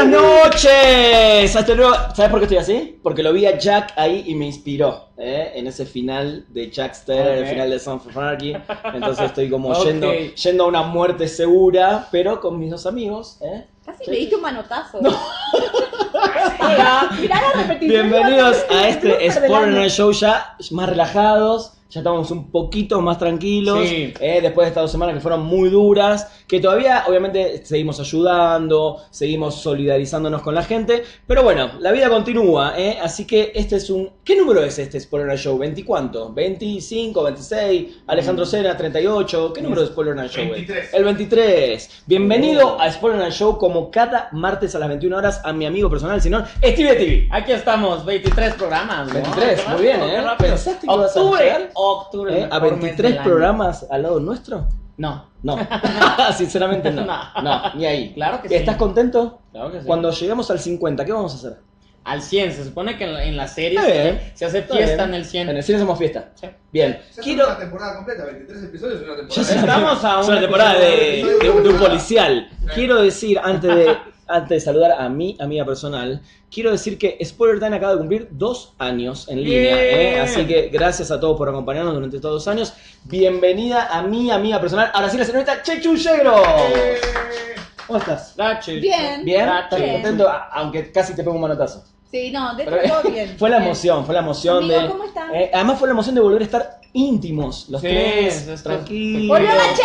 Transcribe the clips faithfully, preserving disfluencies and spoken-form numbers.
buenas noches. Hasta luego. ¿Sabes por qué estoy así? Porque lo vi a Jack ahí y me inspiró, ¿eh? En ese final de Jackster, okay. El final de Sons of Anarchy. Entonces estoy como okay. yendo, yendo a una muerte segura, pero con mis dos amigos, ¿eh? Casi me diste un manotazo. No. Mirá, mirá la repetición. Bienvenidos a este Spoiler Night Show ya más relajados. Ya estamos un poquito más tranquilos, sí. eh, después de estas dos semanas que fueron muy duras, que todavía obviamente seguimos ayudando, seguimos solidarizándonos con la gente, pero bueno, la vida continúa, eh, así que este es un... ¿Qué número es este Spoiler Night Show? ¿veinte cuánto? ¿veinticinco, veintiséis? Alejandro Sena, treinta y ocho, ¿qué número de Spoiler Night Show? veintitrés. El veintitrés. Bienvenido oh. a Spoiler Night Show como cada martes a las veintiuna horas a mi amigo personal, el señor Stevie T V. Aquí estamos, veintitrés programas, ¿no? veintitrés, muy bien, ¿eh? ¿Pensaste que ibas a llegar? Octubre, ¿Eh? ¿A veintitrés programas al lado nuestro? No. No, sinceramente no. no. No, ni ahí. Claro que sí. ¿Estás contento? Claro que sí. Cuando lleguemos al cincuenta, ¿qué vamos a hacer? Al cien, se supone que en la, en la serie se, se hace fiesta en el cien. En el cien hacemos fiesta. Sí. Bien. Se Quiero... una temporada completa, veintitrés episodios y una temporada. Ya estamos a una, una temporada de, de, de, de un policial. Sí. Quiero decir, antes de, antes de saludar a mi amiga personal, quiero decir que Spoiler Time acaba de cumplir dos años en línea, ¿eh? Así que gracias a todos por acompañarnos durante estos dos años. Bienvenida a mi amiga personal, ahora sí la señorita Chechu Yegro. ¿Cómo estás? Gracias. Bien. ¿Bien? ¿Estás contento? Aunque casi te pego un manotazo. Sí, no, de hecho todo bien. Fue la emoción, fue la emoción Amigo, de... ¿cómo estás? Eh, además fue la emoción de volver a estar íntimos, los sí, tres, tranquilos. ¡Volvió la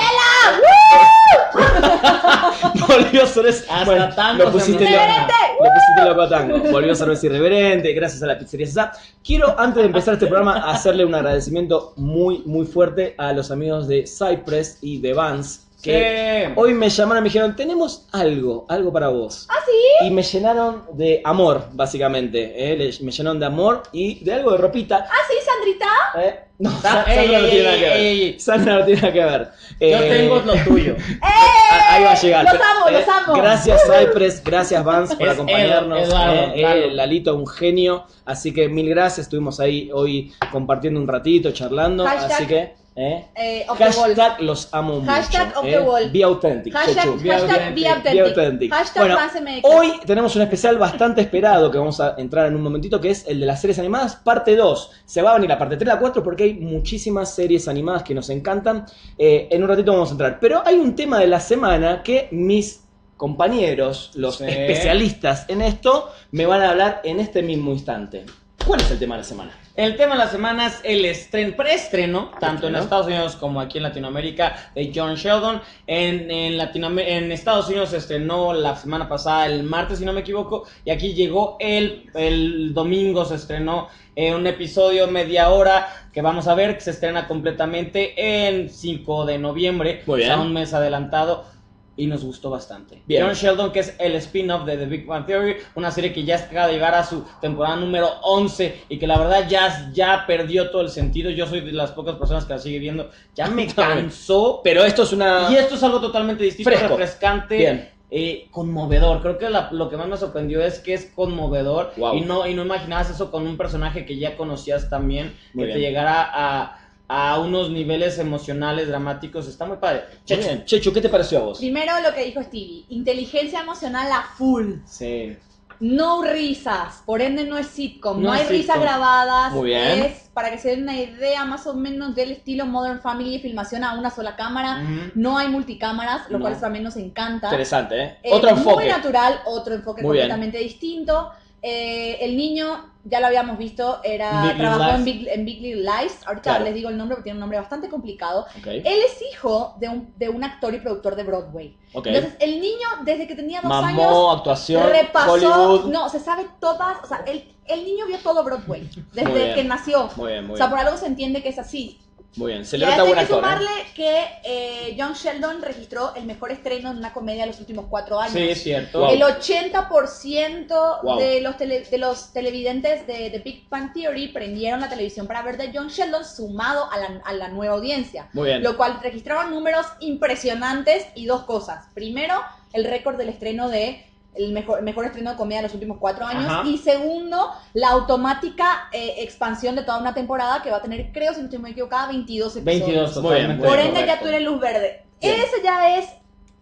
chela! Volvió a ser ese... Hasta bueno, tango lo pusiste se lo, ¡Irreverente! lo pusiste loco a tango. Volvió a ser ese irreverente, gracias a la pizzería Sasa. Quiero, antes de empezar este programa, hacerle un agradecimiento muy, muy fuerte a los amigos de Cypress y de Vans, que sí. Hoy me llamaron y me dijeron, tenemos algo, algo para vos. ¿Ah, sí? Y me llenaron de amor, básicamente. ¿eh? Me llenaron de amor y de algo de ropita. ¿Ah, sí, Sandrita? ¿Eh? No, Sa Sandra ey, no tiene ey, nada que ver. ey. Sandra no tiene nada que ver. Yo eh, tengo lo tuyo. ¡Eh! Ahí va a llegar. Los amo, los amo. Gracias Cypress, gracias Vance por Es acompañarnos. Edo, Eduardo, eh, eh, claro. Lalito, un genio. Así que mil gracias. Estuvimos ahí hoy compartiendo un ratito, charlando. Hashtag, así que... ¿Eh? Eh, hashtag los amo hashtag mucho. Of eh. the wall. Be authentic. Hashtag, Chechu. hashtag be authentic. Be authentic. Hashtag bueno, más M X. hoy tenemos un especial bastante esperado que vamos a entrar en un momentito, que es el de las series animadas, parte dos. Se va a venir la parte tres y la cuatro porque hay muchísimas series animadas que nos encantan. Eh, en un ratito vamos a entrar. Pero hay un tema de la semana que mis compañeros, los sí. especialistas en esto, me van a hablar en este mismo instante. ¿Cuál es el tema de la semana? El tema de la semana es el estreno, preestreno, tanto ¿Estreno? en Estados Unidos como aquí en Latinoamérica, de John Sheldon. En, en, Latinoam- en Estados Unidos se estrenó la semana pasada, el martes si no me equivoco, y aquí llegó el, el domingo, se estrenó eh, un episodio media hora que vamos a ver, que se estrena completamente en cinco de noviembre, Muy bien. o sea, un mes adelantado. Y nos gustó bastante. Bien. John Sheldon, que es el spin-off de The Big Bang Theory, una serie que ya acaba de llegar a su temporada número once y que la verdad ya, ya perdió todo el sentido. Yo soy de las pocas personas que la sigue viendo. Ya me cansó. Pero esto es una... Y esto es algo totalmente distinto, Fresco. refrescante, Bien. eh, conmovedor. Creo que la, lo que más me sorprendió es que es conmovedor. Wow. Y no, y no imaginabas eso con un personaje que ya conocías también, Muy que bien. te llegara a... a unos niveles emocionales, dramáticos, está muy padre. Chechu, Chechu. Chechu, ¿qué te pareció a vos? Primero lo que dijo Stevie, inteligencia emocional a full. Sí. No risas, por ende no es sitcom, no, No hay es risas sitcom. grabadas. Muy bien. Es para que se den una idea más o menos del estilo Modern Family, filmación a una sola cámara. Ujú. No hay multicámaras, lo No. cual también nos encanta. Interesante, ¿eh? Eh, Otro enfoque. Muy natural, otro enfoque Muy bien. completamente distinto. Eh, el niño, ya lo habíamos visto, era Big Little trabajó en Lies. Big, en Big Little Lies. Ahorita Claro. les digo el nombre porque tiene un nombre bastante complicado. Ok. Él es hijo de un, de un actor y productor de Broadway. Ok. Entonces, el niño, desde que tenía dos Mamó, años, actuación, repasó, Hollywood. no, se sabe todas, o sea, el, el niño vio todo Broadway, Muy desde bien. que nació. Muy bien, muy O sea, bien. por algo se entiende que es así. Muy bien. Se Y le a nota esto buen hay que actor, sumarle ¿eh? que eh, John Sheldon registró el mejor estreno en una comedia de los últimos cuatro años. Sí, es cierto. Wow. El ochenta por ciento Wow. de, los tele- de los televidentes de The Big Bang Theory prendieron la televisión para ver de John Sheldon sumado a la, a la nueva audiencia. Muy bien. Lo cual registraron números impresionantes y dos cosas. Primero, el récord del estreno de el mejor, mejor estreno de comedia de los últimos cuatro años. Ajá. Y segundo, la automática eh, expansión de toda una temporada que va a tener, creo, si no estoy muy equivocada, veintidós episodios. veintidós, Muy bien, totalmente. muy Por bien, ende, ya correcto. tú eres luz verde. Bien. Ese ya es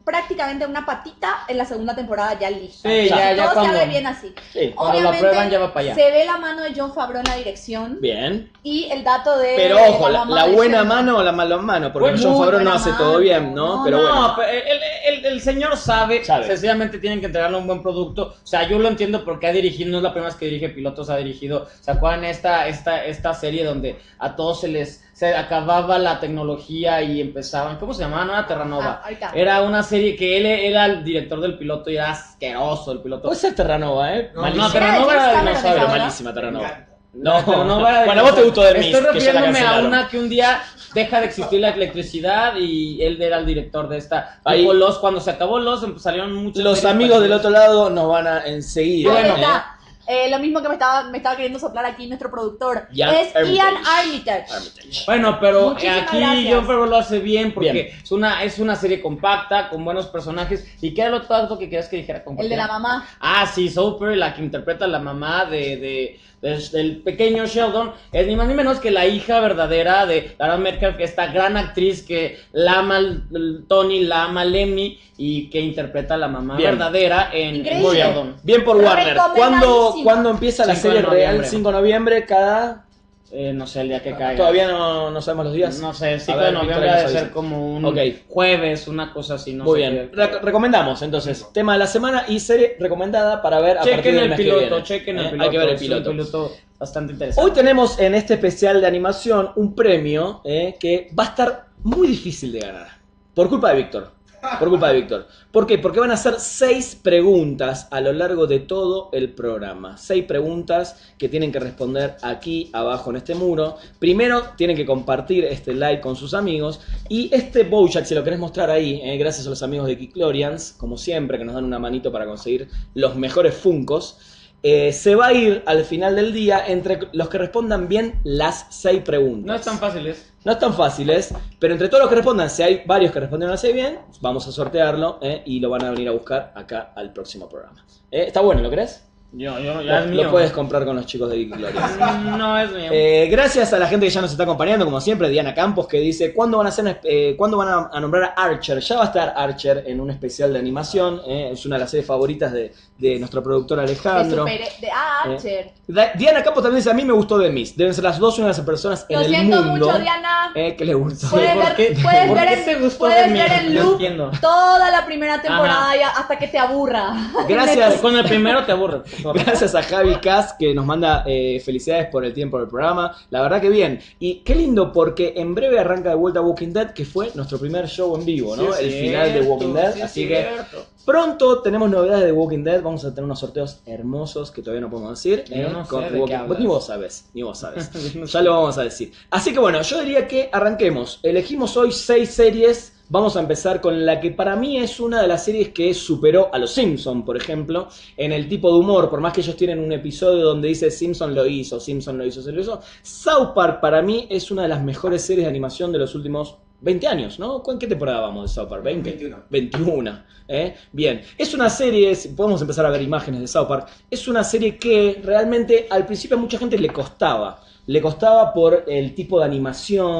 prácticamente una patita en la segunda temporada ya lista. Sí, ya, ya todo cuando- se ve bien así. Sí. Cuando lo Obviamente, aprueban, ya va para allá. se ve la mano de Jon Favreau en la dirección Bien. y el dato de Pero ojo, la, mamá la de buena Sheldon. mano o la mala mano, porque Pues Jon muy Favreau no buena hace mano, todo bien, ¿no? no, Pero no, bueno. No, pero el, el, el señor sabe, Sabe. sencillamente tienen que entregarle un buen producto. O sea, yo lo entiendo porque ha dirigido, no es la primera vez que dirige pilotos, ha dirigido. ¿Se acuerdan esta, esta, esta serie donde a todos se les se acababa la tecnología y empezaban, ¿cómo se llamaba? No era Terranova. Ah, ahorita. Era una serie que él era el director del piloto y era asqueroso el piloto. Puede ser Terranova, ¿eh? No, Malísima. no, Terranova era de Era de dinosaurio. James Cameron. Malísima Terranova. No, pero no va a Bueno, a vos te gustó The Mist, Estoy que ya la refiriéndome a cancelaron. una que un día deja de existir la electricidad y él era el director de esta. Ahí- Tipo Los, cuando se acabó Los, em- salieron muchos. Los amigos del otro lado nos van a enseguida. Ahí bueno, está. Eh, lo mismo que me estaba, me estaba queriendo soplar aquí nuestro productor. Ian es Armitage. Ian Armitage. Armitage. Bueno, pero Muchísimas aquí gracias. Jon Favreau lo hace bien porque Bien. es una es una serie compacta con buenos personajes. ¿Y qué era lo tanto que querías que dijera? El de la mamá. Ah, sí, Soper, la que interpreta a la mamá de, de, de- del pequeño Sheldon, es ni más ni menos que la hija verdadera de Lara Metcalf, esta gran actriz que la ama el- el Tony, la ama Lemmy y que interpreta a la mamá Bien. verdadera en, en Increíble. Sheldon. Bien por Warner. ¿Cuándo, Recomendadísimo. ¿Cuándo empieza la cinco de serie real? noviembre. cinco de noviembre, cada... Eh, no sé el día que caiga. Todavía no, no sabemos los días. No sé, A cinco ver, de noviembre Victoria ha de nos ser avisa. como un Ok. jueves, una cosa así, no Muy sé bien. qué. Re- recomendamos entonces. Tema de la semana y serie recomendada para ver a partir Chequen del el mes que piloto, viene. chequen Eh, el piloto. Hay que ver el es un piloto. piloto bastante interesante. Hoy tenemos en este especial de animación un premio eh, que va a estar muy difícil de ganar. Por culpa de Víctor. Por culpa de Víctor. ¿Por qué? Porque van a ser seis preguntas a lo largo de todo el programa. Seis preguntas que tienen que responder aquí abajo en este muro. Primero tienen que compartir este like con sus amigos. Y este Bojack, si lo querés mostrar ahí, eh, gracias a los amigos de Geeklorians, como siempre, que nos dan una manito para conseguir los mejores Funkos. Eh, se va a ir al final del día entre los que respondan bien las seis preguntas. No es tan fácil, ¿es? No es tan fáciles, pero entre todos los que respondan, si hay varios que responden las seis bien, vamos a sortearlo eh, y lo van a venir a buscar acá al próximo programa. Eh, ¿Está bueno, lo crees? Yo, yo, Lo, ya es mío. lo puedes comprar con los chicos de Geek Glorias. No es mío. Eh, gracias a la gente que ya nos está acompañando, como siempre, Diana Campos, que dice, ¿cuándo van a hacer, eh, ¿cuándo van a, a nombrar a Archer? Ya va a estar Archer en un especial de animación, eh, es una de las series favoritas de, de nuestro productor De, Alejandro. super, de ah, Archer. Da- Diana Campos también dice, a mí me gustó The Mist. Deben ser las dos únicas personas en Lo el siento mundo mucho, Diana. eh, que le gustó. Puedes ¿Por ver, qué? puedes ¿Por ver, qué en, te gustó puedes de mí? ver en No loop entiendo. toda la primera temporada Ajá. y hasta que te aburra. Gracias. Con el primero te aburre. por favor. Gracias a Javi Cas que nos manda eh, felicidades por el tiempo del programa. La verdad que bien. Y qué lindo porque en breve arranca de vuelta Walking Dead, que fue nuestro primer show en vivo, ¿no? Sí, el es final de cierto, Walking Dead. sí, es Así que cierto. pronto tenemos novedades de Walking Dead. Vamos a tener unos sorteos hermosos que todavía no podemos decir. Yo eh, no sé con de qué Walking- hablas. Ni vos sabes, ni vos sabes. No Ya sé. lo vamos a decir. Así que bueno, yo diría que arranquemos. Elegimos hoy seis series. Vamos a empezar con la que para mí es una de las series que superó a los Simpsons, por ejemplo, en el tipo de humor. Por más que ellos tienen un episodio donde dice Simpson lo hizo, Simpson lo hizo, se lo hizo. South Park para mí es una de las mejores series de animación de los últimos veinte años, ¿no? ¿En qué temporada vamos de South Park? ¿veinte? veintiuno. veintiuno, ¿eh? Bien. Es una serie, si podemos empezar a ver imágenes de South Park, es una serie que realmente al principio a mucha gente le costaba. Le costaba por el tipo de animación,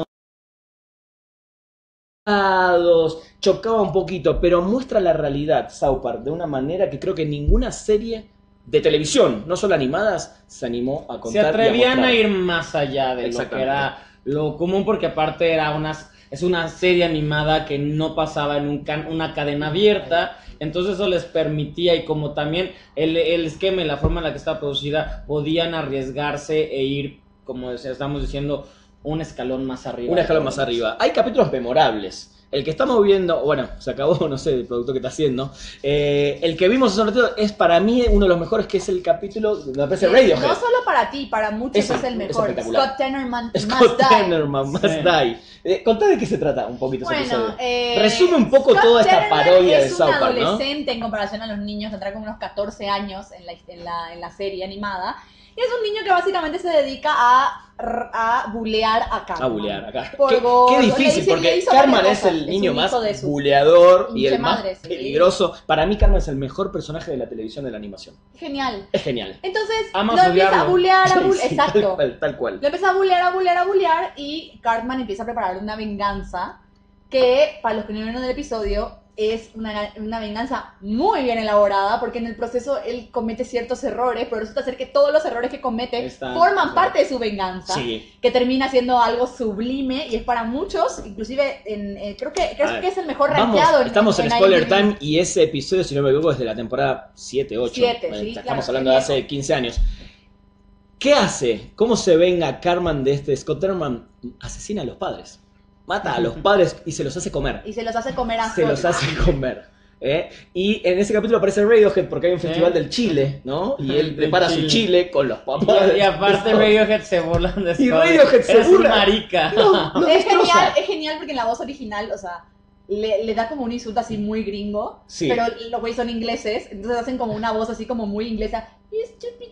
chocaba un poquito, pero muestra la realidad South Park de una manera que creo que ninguna serie de televisión, no solo animadas, se animó a contar. Se y a atrevían mostrar. a ir más allá de lo que Exactamente. era lo común, porque aparte era unas, es una serie animada que no pasaba en un can- una cadena abierta, entonces eso les permitía, y como también el, el esquema y la forma en la que estaba producida, podían arriesgarse e ir, como decía- estamos diciendo, un escalón más arriba. Un escalón más arriba. Hay capítulos memorables. El que estamos viendo, bueno, se acabó, no sé, el producto que está haciendo. Eh, el que vimos hace un ratito es para mí uno de los mejores, que es el capítulo, me parece Radiohead. No solo para ti, para muchos Es- es, el es mejor. espectacular. Scott Tenorman Must Scott Die. Tenorman, Must Sí. Die. Eh, contá de qué se trata un poquito ese Bueno, episodio. eh, Resume un poco Scott toda esta Tenorman parodia de es South un Park, ¿no? adolescente en comparación a los niños, tendrá como unos catorce años en la, en la, en la serie animada. Y es un niño que básicamente se dedica a, a bulear a Cartman. A bulear acá. Por Qué, gordo, qué le difícil, hizo- le porque hizo Cartman varias es cosas. el Es niño un más hijo de su buleador y hinche el más madre, sí. peligroso. Para mí, Cartman es el mejor personaje de la televisión de la animación. Genial. Es genial. Entonces Amas lo empieza a odiarlo. bulear, a Sí, bulear. sí, Exacto. Tal cual, tal cual. Lo empieza a bulear, a bulear, a bulear y Cartman empieza a preparar una venganza que, para los que no vieron el episodio, es una, una venganza muy bien elaborada, porque en el proceso él comete ciertos errores, pero resulta ser que todos los errores que comete Está, forman claro. parte de su venganza, sí. que termina siendo algo sublime, y es para muchos, inclusive en, eh, creo, que, creo ver, que es el mejor rankeado. Estamos en, en, en Spoiler Time, y ese episodio, si no me equivoco, es de la temporada siete, ocho. siete, sí, Estamos claro, hablando de hace quince años. ¿Qué hace? ¿Cómo se venga Cartman de este Scott Terman? Asesina a los padres. Mata a los padres y se los hace comer. Y se los hace comer a Se los hace comer. ¿eh? Y en ese capítulo aparece Radiohead porque hay un festival ¿Eh? del Chile, ¿no? Y él prepara chile. su chile con los papás. Y, y aparte Radiohead se burlan de eso. Y Radiohead se burla. marica. No, no es genial, es genial porque en la voz original, o sea, le, le da como un insulto así muy gringo. Sí. Pero los güeyes son ingleses, entonces hacen como una voz así como muy inglesa. You stupid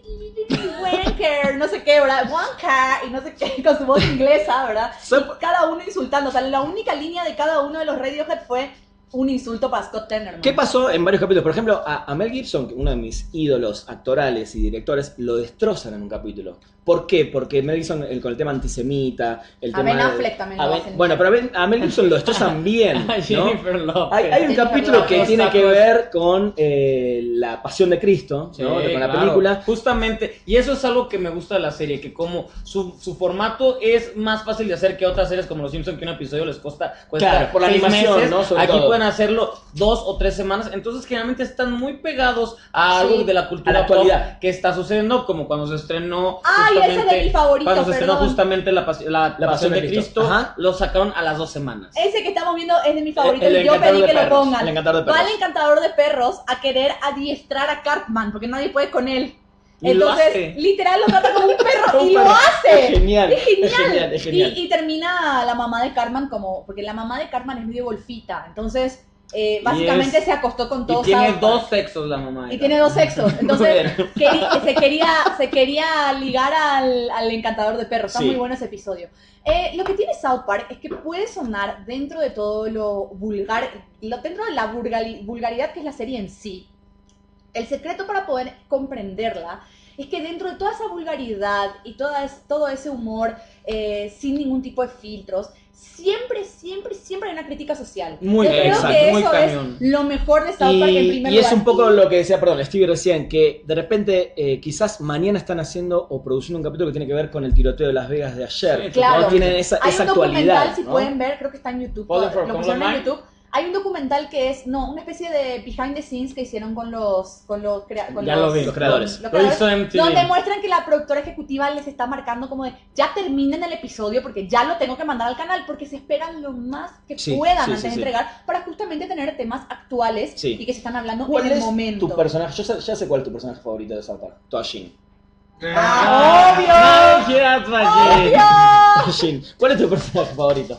wanker, no sé qué, ¿verdad? Wanker, y no sé qué, con su voz inglesa, ¿verdad? Y cada uno insultando, o sea, la única línea de cada uno de los Radiohead fue un insulto para Scott Tenorman. ¿Qué pasó en varios capítulos? Por ejemplo, a, a Mel Gibson, uno de mis ídolos actorales y directores, lo destrozan en un capítulo. ¿Por qué? Porque Mel Gibson el, con el tema antisemita, el a tema Ben Affleck de, también a lo ben, hacen. Bueno, pero a, ben, a Mel Gibson lo destrozan bien, ¿no? Jennifer Lopez. Hay, hay un Jennifer capítulo Lopez. que tiene que ver con eh, la Pasión de Cristo, sí, ¿no? Con la claro. película. Justamente, y eso es algo que me gusta de la serie, que como su, su formato es más fácil de hacer que otras series como Los Simpsons, que un episodio les cuesta, cuesta claro, por la seis animación, meses. ¿no? Sobre Aquí todo. pueden hacerlo dos o tres semanas, entonces generalmente están muy pegados a algo sí. de la cultura a la actualidad pop que está sucediendo, como cuando se estrenó Ay, ese es de mi favorito, cuando se estrenó perdón. justamente la, pas la, la Pasión de Cristo, Cristo. lo sacaron a las dos semanas. Ese que estamos viendo es de mi favorito, El- el y yo pedí encantador de que lo perros, pongan. el encantador de perros. Va el encantador de perros a querer adiestrar a Cartman, porque nadie puede con él. Y lo Entonces, hace. literal lo trata como un perro Un y lo perro. hace. Es genial, Es genial. es genial, es genial. Y, y termina la mamá de Cartman como, porque la mamá de Cartman es medio golfita, entonces eh, básicamente es- se acostó con Y todos. tiene South Park. dos sexos la mamá. Y tiene dos sexos. Entonces, Muy queri- se, quería, se quería ligar al, al encantador de perros. Está Sí. muy bueno ese episodio. Eh, lo que tiene South Park es que puede sonar dentro de todo lo vulgar, lo, dentro de la vulgali- vulgaridad que es la serie en sí. El secreto para poder comprenderla es que dentro de toda esa vulgaridad y toda es, todo ese humor eh, sin ningún tipo de filtros, siempre, siempre, siempre hay una crítica social. Muy Yo creo exacto, que muy eso cañón. es lo mejor de South Park en primer y lugar. es un poco lo que decía, perdón, Stevie recién, que de repente eh, quizás mañana están haciendo o produciendo un capítulo que tiene que ver con el tiroteo de Las Vegas de ayer. Sí, claro. ¿no? Tienen esa, Hay esa un actualidad. documental, si ¿no? pueden ver, creo que está en YouTube. Falling for Lo pusieron en Columbine. YouTube. Hay un documental que es, no, una especie de behind the scenes que hicieron con los, con los, crea- con Ya los, lo vi. Los creadores. los Lo creadores, hizo M T V. donde muestran que la productora ejecutiva les está marcando como de, ya terminen el episodio porque ya lo tengo que mandar al canal, porque se esperan lo más que Sí, puedan sí, antes sí, de sí. entregar para justamente tener temas actuales Sí. y que se están hablando ¿Cuál en el es momento. tu personaje? Yo sé- ya sé cuál es tu personaje favorito de South Park. Toashin. ¡Ah, obvio! Nadie quiere a Toashin. ¡Obvio! Toashin. ¿Cuál es tu personaje favorito?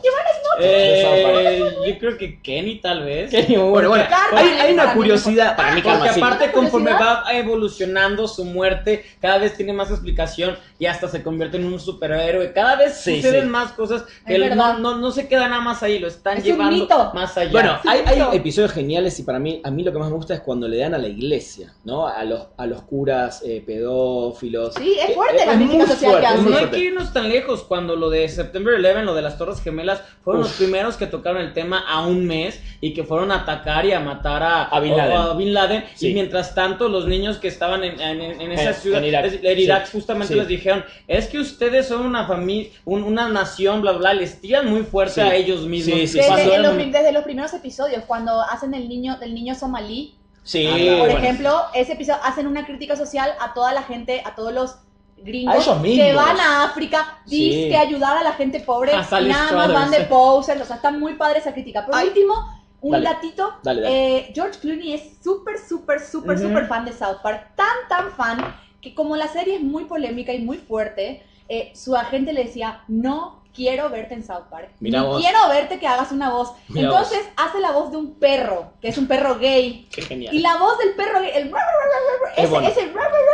Eh, yo creo que Kenny tal vez. Kenny, bueno, bueno. Cartman Hay, es hay una para mí curiosidad. Para mí, Porque Cartman, sí. aparte conforme ¿Curiosidad? va evolucionando su muerte, cada vez tiene más explicación y hasta se convierte en un superhéroe. Cada vez Sí, suceden sí. más cosas que Es él verdad. no, no, no se queda nada más ahí, lo están Es un llevando mito. más allá. Bueno, Sí, hay, hay eso. episodios geniales y para mí, a mí lo que más me gusta es cuando le dan a la iglesia, ¿no? A los, a los curas eh, pedófilos. Sí, es Que- fuerte la es crítica muy social fuerte, que es hacen. muy no hay fuerte. que irnos tan lejos. Cuando lo de September once, lo de las Torres Gemelas, fueron Uf. los primeros que tocaron el tema a un mes y que fueron a atacar y a matar a, A Bin Laden. a Bin Laden. Sí. Y mientras tanto, los niños que estaban en, en, en esa En- ciudad, en Irak. es- en Irak, Sí. justamente Sí. les dijeron: es que ustedes son una familia, un- una nación, bla, bla, les tiran muy fuerte Sí. a ellos mismos. Sí, sí, Desde, Cuando en los, eran- prim- desde los primeros episodios, cuando hacen el niño, del niño somalí, Sí, Ah, por bueno. ejemplo, ese episodio hacen una crítica social a toda la gente, a todos los gringos A ellos mismos. que van a África, Sí. dizque ayudar a la gente pobre A y Sally nada más van Struthers. de posers, o sea, está muy padre esa crítica. Por Ay. último, un Dale. datito, Dale, dale. eh, George Clooney es súper, súper, súper, Ujú. súper fan de South Park, tan, tan fan, que como la serie es muy polémica y muy fuerte, eh, su agente le decía, no quiero verte en South Park, Mira ni vos. quiero verte que hagas una voz. Mira Entonces hace la voz de un perro, que es un perro gay. Qué genial. Y la voz del perro gay, el Es ese, bueno. ese Es es bueno.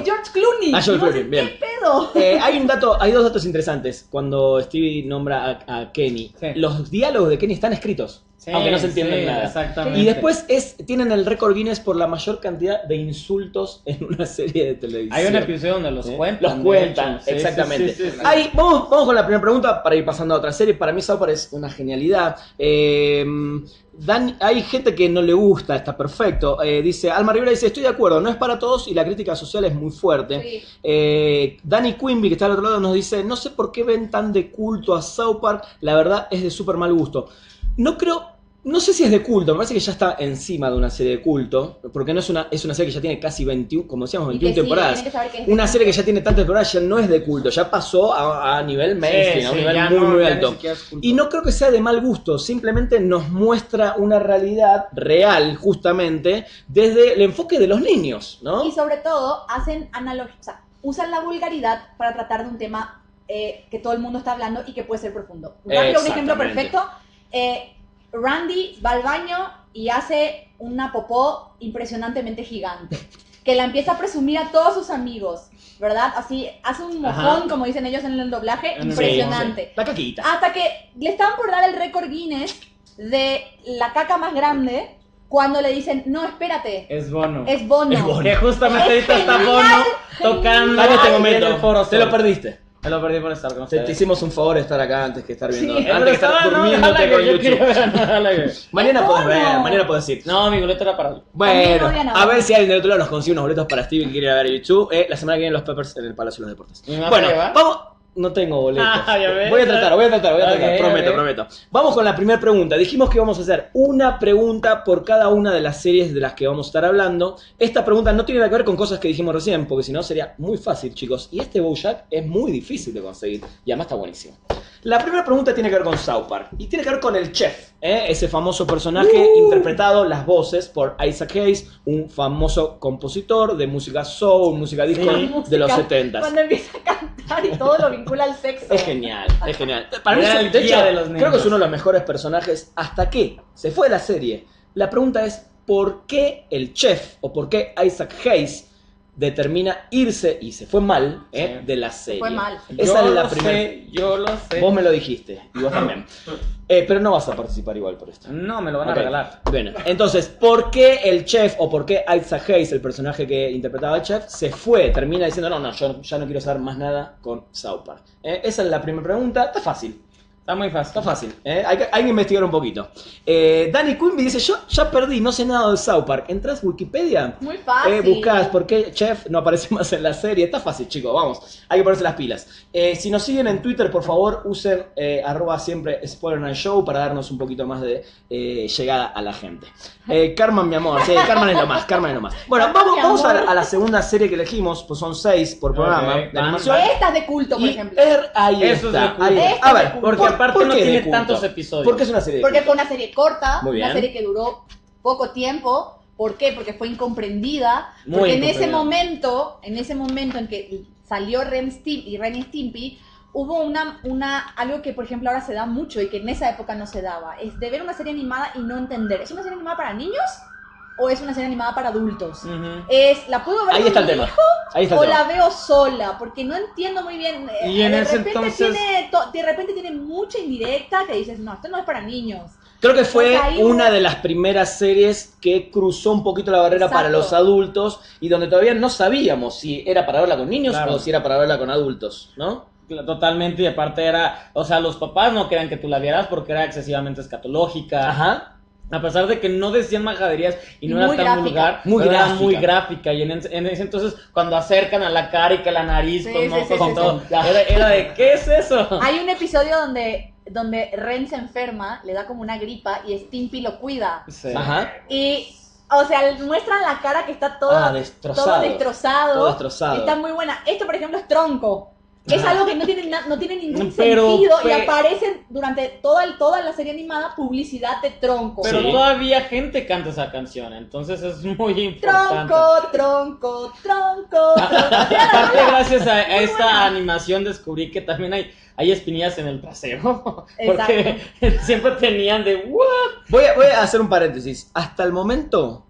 George Clooney. Ah, George No sé Clooney, bien. ¿Qué pedo? Eh, hay un dato, hay dos datos interesantes cuando Stevie nombra a, a Kenny. Sí. Los diálogos de Kenny están escritos, Sí, aunque no se entienden sí, nada. Exactamente. Y después es, tienen el récord Guinness por la mayor cantidad de insultos en una serie de televisión. Hay un episodio donde los ¿Eh? cuentan. Los de cuentan, hecho. Sí, exactamente. sí, sí, sí, sí. Ahí, vamos, vamos con la primera pregunta para ir pasando a otra serie. Para mí South Park es una genialidad. Eh, Dan, hay gente que no le gusta, está perfecto. Eh, dice, Alma Rivera dice, estoy de acuerdo, no es para todos y la crítica social es muy fuerte. Sí. Eh, Danny Quimby, que está al otro lado, nos dice, no sé por qué ven tan de culto a South Park, la verdad es de súper mal gusto. No creo... No sé si es de culto, me parece que ya está encima de una serie de culto, porque no es una, es una serie que ya tiene casi veintiuno, como decíamos, Y que veintiuna sí, temporadas. tienen que saber que es de Una culto. serie que ya tiene tantas temporadas ya no es de culto, ya pasó a, a nivel mainstream, Sí, a un sí, nivel ya muy, no, muy ya ni alto. siquiera es culto. Y no creo que sea de mal gusto, simplemente nos muestra una realidad real, justamente, desde el enfoque de los niños, ¿no? Y sobre todo, hacen analogía, o sea, usan la vulgaridad para tratar de un tema eh, que todo el mundo está hablando y que puede ser profundo. Rápido, un ejemplo Exactamente. perfecto. Eh, Randy va al baño y hace una popó impresionantemente gigante, que la empieza a presumir a todos sus amigos, ¿verdad? Así, hace un mojón, Ajá. como dicen ellos en el doblaje, Sí, impresionante. Sí, la caquita. Hasta que le estaban por dar el récord Guinness de la caca más grande cuando le dicen, no, espérate, Es Bono. es Bono. Es Bono. Que justamente Es ahorita está genial, Bono tocando Dale este en el momento, Foro te lo Sol. perdiste. Me lo perdí por estar con Te, te ustedes. hicimos un favor de estar acá antes que estar viendo, Sí. antes que estar durmiéndote con YouTube. Mañana Es podés ver, Bono. mañana podés ir. No, mi boleto era para... También Bueno, odian a a ver Bono. si alguien del otro lado nos consigue unos boletos para Steve que quiere ir a ver a YouTube. Eh, la semana que viene los Peppers en el Palacio de los Deportes. ¿Y me vas a Bueno, llevar? vamos. No tengo boletos. Ah, ya ves. Voy a tratar, voy a tratar, voy a tratar. Ok, prometo, ok. prometo. Vamos con la primera pregunta. Dijimos que vamos a hacer una pregunta por cada una de las series de las que vamos a estar hablando. Esta pregunta no tiene nada que ver con cosas que dijimos recién, porque si no sería muy fácil, chicos. Y este BoJack es muy difícil de conseguir. Y además está buenísimo. La primera pregunta tiene que ver con South Park. Y tiene que ver con el chef, ¿eh? Ese famoso personaje Uh. interpretado las voces por Isaac Hayes, un famoso compositor de música soul, música disco Sí. de los Música, setenta. Cuando empieza a cantar y todo lo vincula al sexo. Es genial, es genial. Para mí, Era es- el de guía hecho, de los creo niños. que es uno de los mejores personajes hasta que se fue de la serie. La pregunta es, ¿por qué el chef o por qué Isaac Hayes determina irse, y se fue mal, ¿eh? Sí. de la serie? fue mal. Esa Yo es la lo primera. sé, yo lo sé. Vos me lo dijiste, y vos también. Eh, pero no vas a participar igual por esto. No, me lo van Ok. a regalar. Bueno, entonces, ¿por qué el chef o por qué Isaac Hayes, el personaje que interpretaba al chef, se fue? Termina diciendo, no, no, yo ya no quiero saber más nada con South Park. Eh, esa es la primera pregunta. Está fácil. Está muy fácil. Está fácil, ¿eh? hay, que, hay que investigar un poquito. Eh, Danny Quimby dice, yo ya perdí, no sé nada de South Park. ¿Entrás Wikipedia? Muy fácil. Eh, buscás por qué Chef no aparece más en la serie. Está fácil, chicos, vamos. Hay que ponerse las pilas. Eh, si nos siguen en Twitter, por favor, usen eh, arroba siempre Spoiler Night Show para darnos un poquito más de eh, llegada a la gente. Eh, Carmen, mi amor. Sí, Carmen es lo más, Carmen es lo más. Bueno, Carmen, vamos, mi vamos a, amor. la, a la segunda serie que elegimos, pues son seis por programa Ok, de animación. Esta es de culto, por Y ejemplo. er- ahí Eso es está, de culto. ahí está. Esta A es de ver, culto. Porque ¿por- aparte por no qué de tiene culto? tantos episodios. Porque es una serie de Porque culto. fue una serie corta, Muy una bien. serie que duró poco tiempo. ¿Por qué? Porque fue incomprendida. Muy porque en ese incomprendida. momento, en ese momento en que salió Ren Stimpy y Ren y Stimpy, hubo una, una, algo que por ejemplo ahora se da mucho y que en esa época no se daba. Es de ver una serie animada y no entender. ¿Es una serie animada para niños o es una serie animada para adultos? Ujú. Es, ¿la puedo ver Ahí con está el mi tema. hijo Ahí está el o tema. la veo sola? Porque no entiendo muy bien. eh, Y en de ese repente entonces- tiene to- de repente tiene mucha indirecta que dices, no, esto no es para niños. Creo que fue O sea, ahí una hubo- de las primeras series que cruzó un poquito la barrera Exacto. para los adultos y donde todavía no sabíamos si era para verla con niños Claro. o si era para verla con adultos, ¿no? Totalmente, y aparte era, o sea, los papás no querían que tú la vieras porque era excesivamente escatológica. Ajá. A pesar de que no decían majaderías y no Y era muy tan gráfica. vulgar, Muy pero era gráfica. muy gráfica. Y en, en- en ese entonces, cuando acercan a la cara y que la nariz Sí, con sí, mocos sí, y sí, todo, sí. Era, era de, ¿qué es eso? Hay un episodio donde, donde Ren se enferma, le da como una gripa y Stimpy lo cuida. Sí. Ajá. Y, o sea, muestran la cara que está todo, Ah, destrozado. todo destrozado. Todo destrozado. Está muy buena. Esto, por ejemplo, es tronco. Es Ajá. algo que no tiene, na- no tiene ningún Pero, sentido y pe- aparecen durante toda, el- toda la serie animada publicidad de tronco. Pero Sí. todavía gente canta esa canción, entonces es muy importante. Tronco, tronco, tronco, tronco. Aparte, gracias a, a Muy esta buena. animación descubrí que también hay, hay espinillas en el trasero. Exacto. Porque siempre tenían de, ¿what? Voy a, voy a hacer un paréntesis. Hasta el momento,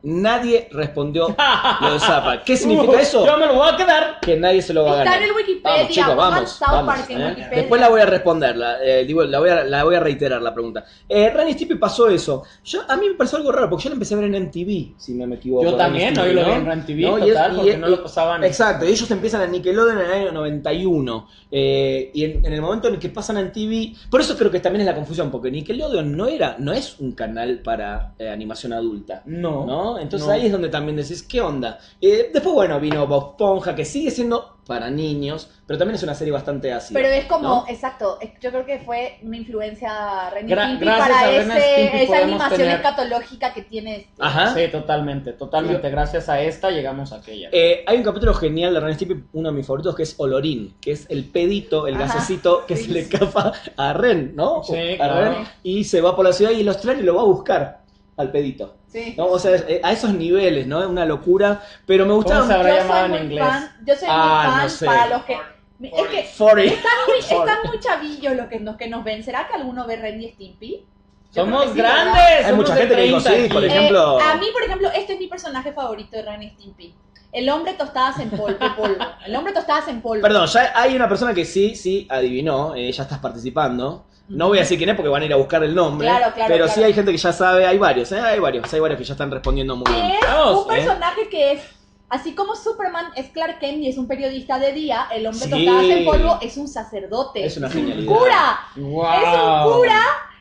Nadie respondió lo de South ¿Qué significa Uh, eso? Yo me lo voy a quedar. Que nadie se lo va a Está ganar. en el Wikipedia, Vamos, chicos, pongan vamos, South vamos, Park en ¿eh? Wikipedia. Después la voy a responderla, eh, digo, la, voy a, la voy a reiterar la pregunta. Eh, Ren y Stimpy pasó eso. Yo, a mí me pareció algo raro, porque yo la empecé a ver en M T V, si no me equivoco. Yo Ren y también, Stimpy, hoy lo ¿no? vi en M T V, ¿No? Y total, es- y porque es- no lo pasaban. Exacto, y ellos empiezan en Nickelodeon en el año noventa y uno. Eh, y en, en el momento en el que pasan a M T V, por eso creo que también es la confusión, porque Nickelodeon no era, no es un canal para eh, animación adulta. No. ¿No? Entonces No. ahí es donde también decís, ¿qué onda? Eh, después, bueno, vino Bob Esponja, que sigue siendo para niños, pero también es una serie bastante ácida. Pero es como, ¿no? exacto, es- yo creo que fue una influencia Ren y Gra- Stimpy gracias para a Ren y ese, Stimpy esa podemos animación tener- escatológica que tiene este. Ajá. Sí, totalmente, totalmente. Gracias a esta llegamos a aquella. Eh, hay un capítulo genial de Ren y Stimpy, uno de mis favoritos, que es Olorín, que es el pedito, el Ajá. gasecito que Sí, se le sí. escapa a Ren, ¿no? Sí, a claro. Ren, y se va por la ciudad y el australiano lo va a buscar al pedito. Sí. ¿No? O sea, eh, a esos niveles, ¿no? Es una locura, pero me gustaron... se habrá Yo llamado soy en muy inglés? fan, yo soy Ah, muy fan no sé. para los que... Es que Forty. están muy, están muy chavillos los que nos, que nos ven. ¿Será que alguno ve Ren y Stimpy? Yo creo Somos que sí, ¿verdad? grandes. Hay somos mucha de gente que dijo treinta sí, por aquí. ejemplo- Eh, a mí, por ejemplo, este es mi personaje favorito de Ren y Stimpy. El hombre tostadas en polvo. de polvo. El hombre tostadas en polvo. Perdón, ya hay una persona que sí, sí adivinó, eh, ya estás participando. No voy a decir quién es porque van a ir a buscar el nombre. Claro, claro, pero claro. sí hay gente que ya sabe, hay varios, ¿eh? Hay varios, hay varios que ya están respondiendo muy bien. Es Vamos, un ¿eh? personaje que es, así como Superman es Clark Kent y es un periodista de día, el hombre Sí. tostadas en polvo es un sacerdote. Es una un genialidad. cura. Wow. Es un cura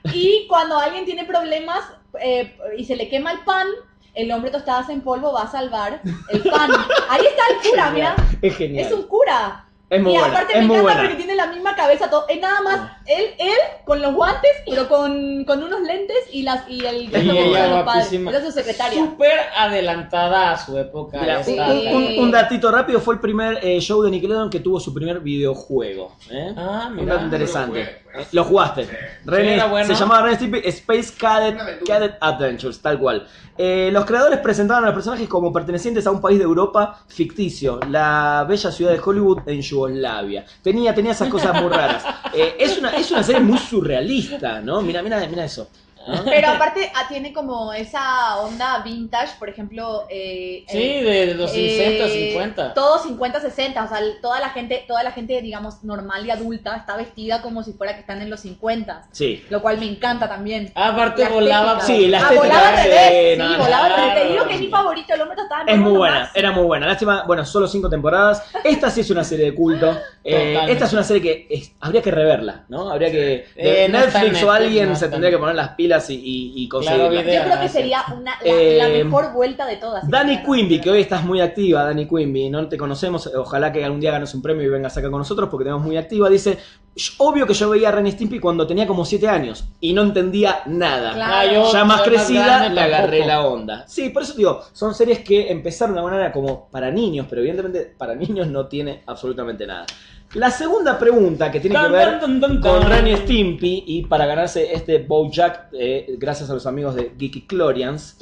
y cuando alguien tiene problemas eh, y se le quema el pan, el hombre tostadas en polvo va a salvar el pan. Ahí está el cura, mira. Es genial. Es un cura. Es muy y buena, aparte es me muy encanta buena. porque tiene la misma cabeza. Todo. Es nada más él, él con los guantes, pero con, con unos lentes y las y el resto Y como ella de los padres. guapísima. Esa es su secretaria. Súper adelantada a su época. Mira, esta un, un- actriz. un datito rápido, fue el primer eh, show de Nickelodeon que tuvo su primer videojuego. ¿eh? Ah, Un mira. dato interesante. Lo jugué, pues. Lo jugaste. Ren- era bueno. Se llamaba Ren y Stimpy Space Cadet, Una aventura. Cadet Adventures, tal cual. Eh, los creadores presentaban a los personajes como pertenecientes a un país de Europa ficticio, la bella ciudad de Hollywood en Yugoslavia. Tenía, tenía esas cosas muy raras. Eh, es, una, es una serie muy surrealista, ¿no? Mira, mira, mira eso. ¿no? Pero aparte ah, tiene como esa onda vintage, por ejemplo. Eh, Sí, eh, de los sesenta, eh, cincuenta. Todo cincuenta, sesenta, o sea, toda la gente, toda la gente, digamos, normal y adulta está vestida como si fuera que están en los cincuenta, Sí. lo cual me encanta también. Aparte La volaba. estética. Sí, la Ah, estética, volaba al sí, revés, no, sí, no, volaba al revés. Te claro. digo que es mi favorito, el hombre está Es muy buena, era muy buena. Lástima, bueno, solo cinco temporadas. Esta sí es una serie de culto. Eh, Totalmente. esta es una serie que es- habría que reverla, ¿no? Habría que. de- Eh, no está en Netflix o Netflix, alguien no se está tendría en- que poner las pilas y, y, y conseguirla. Claro, video. Yo creo que Gracias. sería una, la, Eh, la mejor vuelta de todas. Dani Quimby, que hoy estás muy activa, Dani Quimby, no te conocemos, ojalá que algún día ganes un premio y vengas acá con nosotros porque te vemos muy activa, dice, obvio que yo veía a Ren y Stimpy cuando tenía como siete años y no entendía nada. Claro. Ah, yo- Ya más yo crecida grande le agarré tampoco. la onda. Sí, por eso digo, son series que empezaron de una manera como para niños, pero evidentemente para niños no tiene absolutamente nada. La segunda pregunta que tiene que Dun, ver dun, dun, dun, con dun. Ren y Stimpy y para ganarse este BoJack, eh, gracias a los amigos de Geeky Clorians,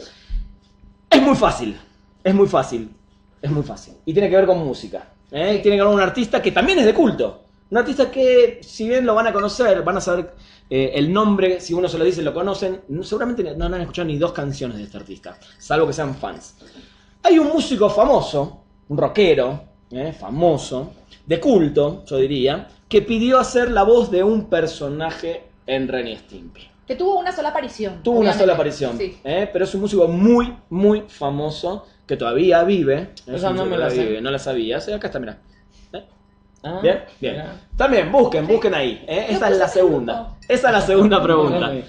es muy fácil, es muy fácil, es muy fácil. Y tiene que ver con música, ¿eh? Y tiene que ver con un artista que también es de culto. Un artista que, si bien lo van a conocer, van a saber eh, el nombre, si uno se lo dice, lo conocen, no- seguramente no, no han escuchado ni dos canciones de este artista, salvo que sean fans. Hay un músico famoso, un rockero, ¿eh? famoso, de culto, yo diría, que pidió hacer la voz de un personaje en Ren y Stimpy. Que tuvo una sola aparición. Tuvo una obviamente. sola aparición, Sí. ¿eh? Pero es un músico muy, muy famoso que todavía vive. Es Esa un no músico me que la todavía sé. vive, no la sabías. Eh, Acá está, mirá. ¿Eh? Ah, Bien, bien. mira. También, busquen, busquen ahí. ¿eh? Lo Esa es la puse segunda. junto. Esa es la segunda pregunta. Sí.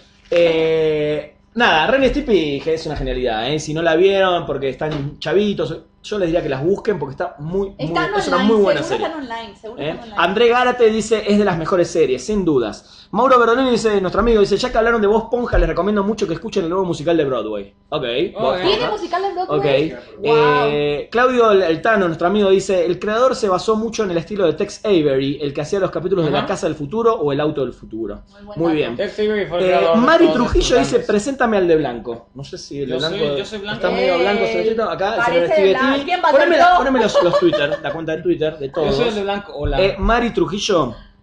Eh, nada, Ren y Stimpy que es una genialidad. ¿eh? Si no la vieron porque están chavitos, yo les diría que las busquen porque está muy, muy Están es online, una muy buena seguro serie. están online, seguro ¿Eh? están online. André Gárate dice, es de las mejores series, sin dudas. Mauro Verdolini dice, nuestro amigo, dice, ya que hablaron de Bob Esponja, les recomiendo mucho que escuchen el nuevo musical de Broadway. Ok, Bob Ok. ¿Tiene Esponja. musical en Ok. Broadway? Wow. Eh, Claudio Eltano, nuestro amigo, dice, el creador se basó mucho en el estilo de Tex Avery, el que hacía los capítulos de Ajá. La Casa del Futuro o El Auto del Futuro. Muy buen Muy dato. bien. Tex Avery fue el Eh, creador de Mari todos Trujillo estos dice, grandes. preséntame al de blanco. No sé si el de Yo blanco, soy- yo soy blanco. está medio blanco, Eh, celestito. Acá el parece señor Steve de blanco. T. ¿Quién va a Poneme, ser la- yo? poneme los, los Twitter, la cuenta de Twitter de Yo todos. soy el de blanco. Hola. Eh, Mari Trujillo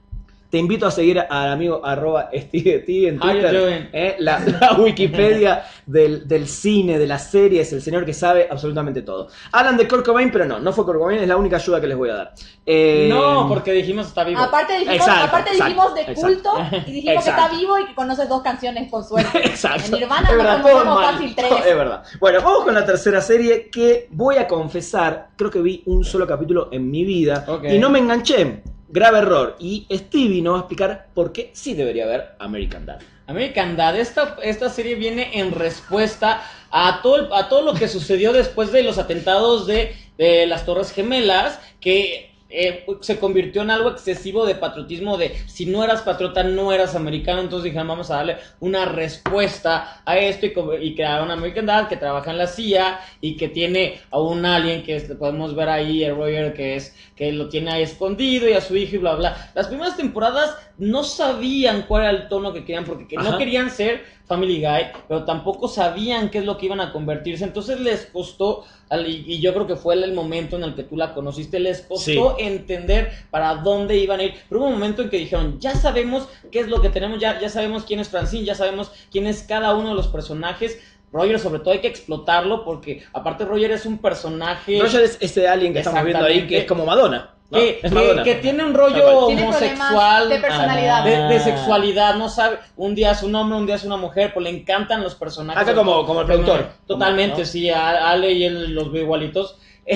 Te invito a seguir al amigo arroba Steve T en How you Twitter. doing? Eh, la, la Wikipedia del, del cine, de las series, el señor que sabe absolutamente todo. Hablan de Kurt Cobain, pero no, no fue Kurt Cobain, es la única ayuda que les voy a dar. Eh, No, porque dijimos está vivo. Aparte dijimos, Exacto, aparte exacto, dijimos de exacto. culto y dijimos Exacto. que está vivo y que conoce dos canciones con suerte. Exacto. En Nirvana Es verdad, no todo conocemos mal. fácil tres. Todo- Es verdad. Bueno, vamos con la tercera serie que voy a confesar, creo que vi un solo capítulo en mi vida Ok. y no me enganché. Grave error. Y Stevie nos va a explicar por qué sí debería ver American Dad. American Dad, esta, esta serie viene en respuesta a todo, el- a todo lo que sucedió después de los atentados de, de las Torres Gemelas, que eh, se convirtió en algo excesivo de patriotismo, de si no eras patriota no eras americano. Entonces dijeron, vamos a darle una respuesta a esto y, co- y crearon American Dad, que trabaja en la C I A y que tiene a un alien que es- podemos ver ahí, el Roger, que es que lo tiene ahí escondido, y a su hijo y bla bla. Las primeras temporadas no sabían cuál era el tono que querían, porque que no Ajá. querían ser Family Guy, pero tampoco sabían qué es lo que iban a convertirse. Entonces les costó, al- y y yo creo que fue el momento en el que tú la conociste, les costó entender para dónde iban a ir. Pero hubo un momento en que dijeron, ya sabemos qué es lo que tenemos, ya, ya sabemos quién es Francine, ya sabemos quién es cada uno de los personajes. Roger, sobre todo, hay que explotarlo, porque aparte Roger es un personaje Roger es ese alien que estamos viendo ahí que es como Madonna. ¿no? que, Es que- Madonna. que tiene un Tal rollo cual. Tiene homosexual, problemas de personalidad. de, de sexualidad, no sabe, un día es un hombre, un día es una mujer, pues le encantan los personajes. Acá como- como el productor. Totalmente, Como, ¿no? sí, a- Ale y él los veo igualitos.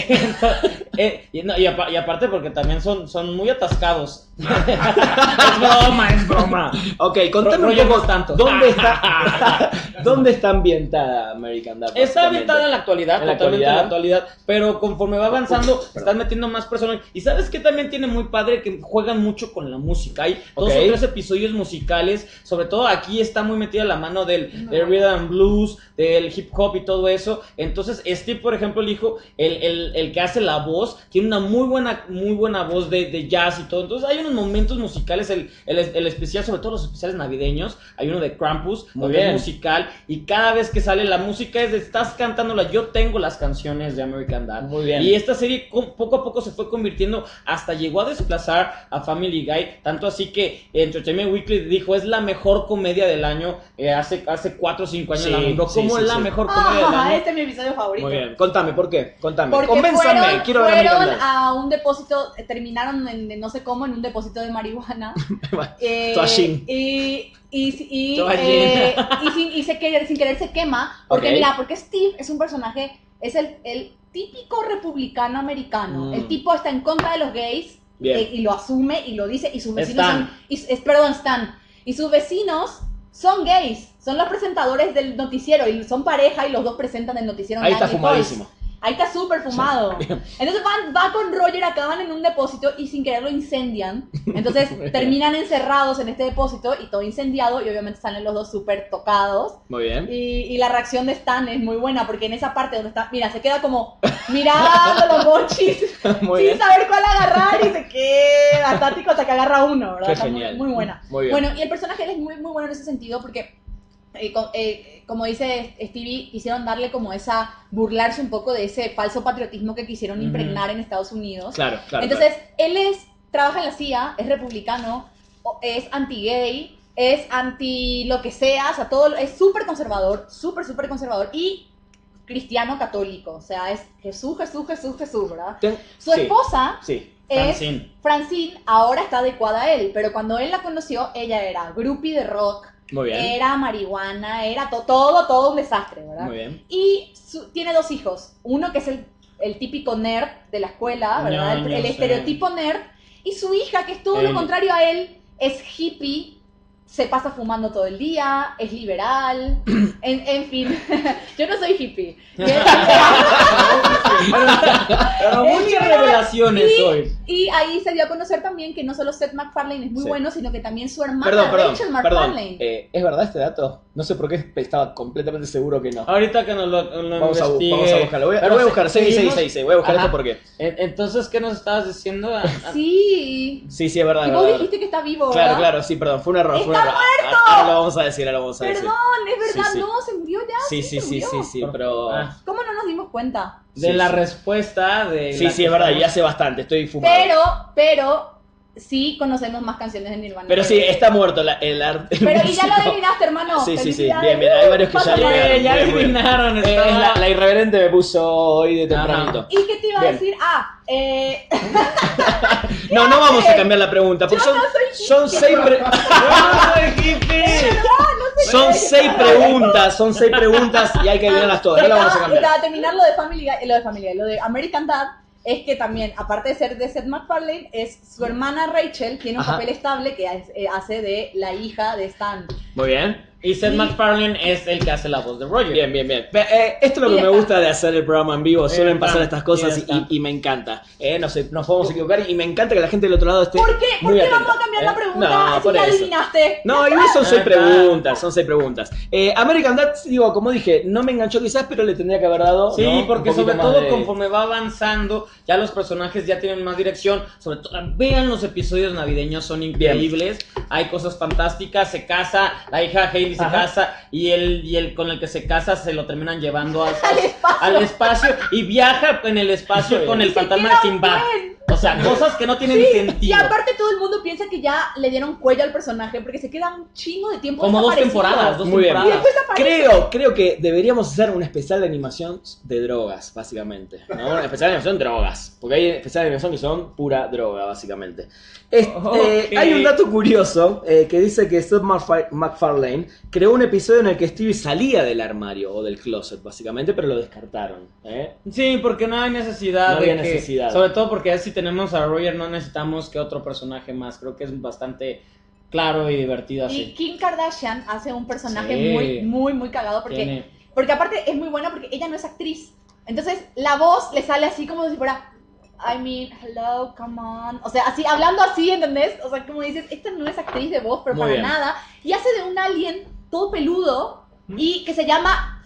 Eh, y, no, y apa- y aparte porque también son, son muy atascados. Es broma, es broma. Ok, contame Ro- un Roger poco no tanto. ¿dónde está, ¿dónde está ambientada American Dad? Está básicamente? ambientada en la actualidad, En la totalmente en la actualidad. actualidad, pero conforme va avanzando, Uf, perdón. están metiendo más personas. Y sabes que también tiene muy padre que juegan mucho con la música. Hay dos Ok. o tres episodios musicales, sobre todo aquí está muy metida la mano del, del rhythm and blues, del hip hop y todo eso. Entonces, Steve, por ejemplo, el hijo, el, el, el que hace la voz, tiene una muy buena, muy buena voz de, de jazz y todo. Entonces, hay unos momentos musicales, el, el, el especial, sobre todo los especiales navideños. Hay uno de Krampus, Muy donde es bien. musical, y cada vez que sale la música es de estás cantándola. Yo tengo las canciones de American Dad. Muy bien. Y esta serie co- poco a poco se fue convirtiendo, hasta llegó a desplazar a Family Guy, tanto así que Entertainment Weekly dijo es la mejor comedia del año. eh, hace hace cuatro o cinco años Sí, la nombró sí, como sí, la sí. mejor comedia del Ah, año. este es mi episodio favorito. Muy bien, contame, ¿por qué? Contame. Porque Convénzame, fueron, quiero ver American fueron Dad. a un depósito, eh, terminaron en, en no sé cómo, en un depósito de marihuana. Eh, Toallín. y, y, y, Toallín. eh, y, sin, y se querer, sin querer se quema. Porque Ok. mira, porque Steve es un personaje, es el, el típico republicano americano. Mm. El tipo está en contra de los gays Bien. eh, y lo asume y lo dice. Y sus vecinos Stan. son, y, es, perdón, Stan. Y sus vecinos son gays. Son los presentadores del noticiero y son pareja y los dos presentan el noticiero. Ahí está Nightly fumadísimo. Boys. Ahí está súper fumado. Entonces van, va con Roger, acaban en un depósito y sin querer lo incendian. Entonces terminan encerrados en este depósito y todo incendiado y obviamente salen los dos súper tocados. Muy bien. Y, y la reacción de Stan es muy buena porque en esa parte donde está, mira, se queda como mirando los mochis Muy sin bien. saber cuál agarrar y se queda estático hasta que agarra uno, ¿verdad? Qué Está muy- genial. Muy, buena. Muy bien. Bueno, y el personaje él es muy, muy bueno en ese sentido porque, eh, co- eh, como dice Stevie, quisieron darle como esa, burlarse un poco de ese falso patriotismo que quisieron Ujú. impregnar en Estados Unidos. Claro, claro. Entonces, él es, trabaja en la C I A, es republicano, o- es anti-gay, es anti lo que sea, o sea, todo, es súper conservador, súper, súper conservador y cristiano católico, o sea, es Jesús, Jesús, Jesús, Jesús, ¿verdad? Ten- Su sí, esposa Sí. es Francine. Francine, ahora está adecuada a él, pero cuando él la conoció, ella era groupie de rock, Muy bien. era marihuana, era to- todo, todo un desastre, ¿verdad? Muy bien. Y su- tiene dos hijos, uno que es el, el típico nerd de la escuela, ¿verdad? Ñoño, el, el sí. estereotipo nerd, y su hija, que es todo Él. lo contrario a él, es hippie, se pasa fumando todo el día, es liberal, en, en fin, yo no soy hippie. Y él- Pero Es muchas liberal. revelaciones Y- hoy. Y ahí se dio a conocer también que no solo Seth MacFarlane es muy Sí. bueno, sino que también su hermana Perdón, perdón, Rachel perdón. MacFarlane. Eh, ¿Es verdad este dato? No sé por qué estaba completamente seguro que no. Ahorita que nos lo, lo Vamos a, bu- investigue. vamos a buscarlo. Voy a, Pero lo voy a se- buscar. Sí, sí, seguimos. sí, sí. Voy a buscar Ajá. esto porque. En- Entonces, ¿qué nos estabas diciendo? Ah, ah, Sí. Sí, sí, es verdad. Y es vos verdad. dijiste que está vivo, Claro, ¿verdad? claro, sí, perdón. Fue un error. Fue un ¡Está error. muerto! Ah, Ahora lo vamos a decir, ahora lo vamos a decir. Perdón, es verdad, Sí, sí. no, se murió ya. Sí, sí, se sí, sí, murió. sí, pero. Ah. ¿Cómo no nos dimos cuenta? de Sí, la sí. respuesta de. Sí, la sí, que es verdad, y estamos- hace bastante, estoy fumado. Pero, pero, sí conocemos más canciones de Nirvana. Pero sí, está muerto la, el arte. Pero y ya lo adivinaste, hermano. Sí, sí, sí. Bien, bien. Hay varios que ya adivinaron. Ya adivinaron. Eh, la, la irreverente me puso hoy de tempranito. ¿Y qué te iba bien. a decir? Ah, eh... no, no vamos a cambiar la pregunta. Porque son, no soy son seis preguntas. Son seis preguntas, son seis preguntas y hay que adivinarlas todas. No la vamos a cambiar. Y para terminar lo de Family Guy, lo de Family Guy, lo de American Dad, es que también, aparte de ser de Seth MacFarlane, es su hermana Rachel, tiene un Ajá. papel estable que es- eh, hace de la hija de Stan. Muy bien. Y Seth Y- MacFarlane es el que hace la voz de Roger. Bien, bien, bien. Ve, eh, esto es lo que me gusta de hacer el programa en vivo. Suelen Eh, pasar está. estas cosas Ya está. y, y me encanta. Eh, no sé, nos podemos equivocar y me encanta que la gente del otro lado esté. ¿Por qué? ¿Por muy qué atenta, vamos a cambiar ¿eh? la pregunta? No, Así por ya eso. adivinaste. No, igual son seis Ah, está. preguntas, son seis preguntas. Eh, American Dad, digo, como dije, no me enganchó quizás, pero le tendría que haber dado. Sí, ¿no? porque Un poquito sobre más todo de- conforme va avanzando, ya los personajes ya tienen más dirección. Sobre todo, vean los episodios navideños, son increíbles. Hay cosas fantásticas. Se casa, la hija Hailey se Ajá. casa y el, y el con el que se casa se lo terminan llevando a- Al espacio. al espacio y viaja en el espacio con el Y se fantasma de queda Sinbad. buen. O sea, cosas que no tienen Y sentido. aparte todo el mundo piensa que ya le dieron cuello al personaje porque se queda un chingo de tiempo Como dos desaparecido. temporadas, dos Muy bien. Y temporadas. después aparece. Creo, creo que deberíamos hacer un especial de animación de drogas, básicamente. ¿No? Un especial de animación de drogas. Porque hay especiales de animación que son pura droga, básicamente. Este, Ok. Hay un dato curioso eh, que dice que Seth Macfa- MacFarlane creó un episodio en el que Stevie salía del armario o del closet, básicamente, pero lo descartaron. ¿eh? Sí, porque no hay necesidad No de había que- necesidad. sobre todo porque ya si tenemos a Roger no necesitamos que otro personaje más. Creo que es bastante claro y divertido Y así. Kim Kardashian hace un personaje Sí. muy, muy, muy cagado porque, Tiene- porque aparte es muy buena porque ella no es actriz. Entonces la voz le sale así como si fuera, I mean, hello, come on. O sea, así, hablando así, ¿entendés? O sea, como dices, esta no es actriz de voz, pero Muy para bien. nada. Y hace de un alien todo peludo y que se llama...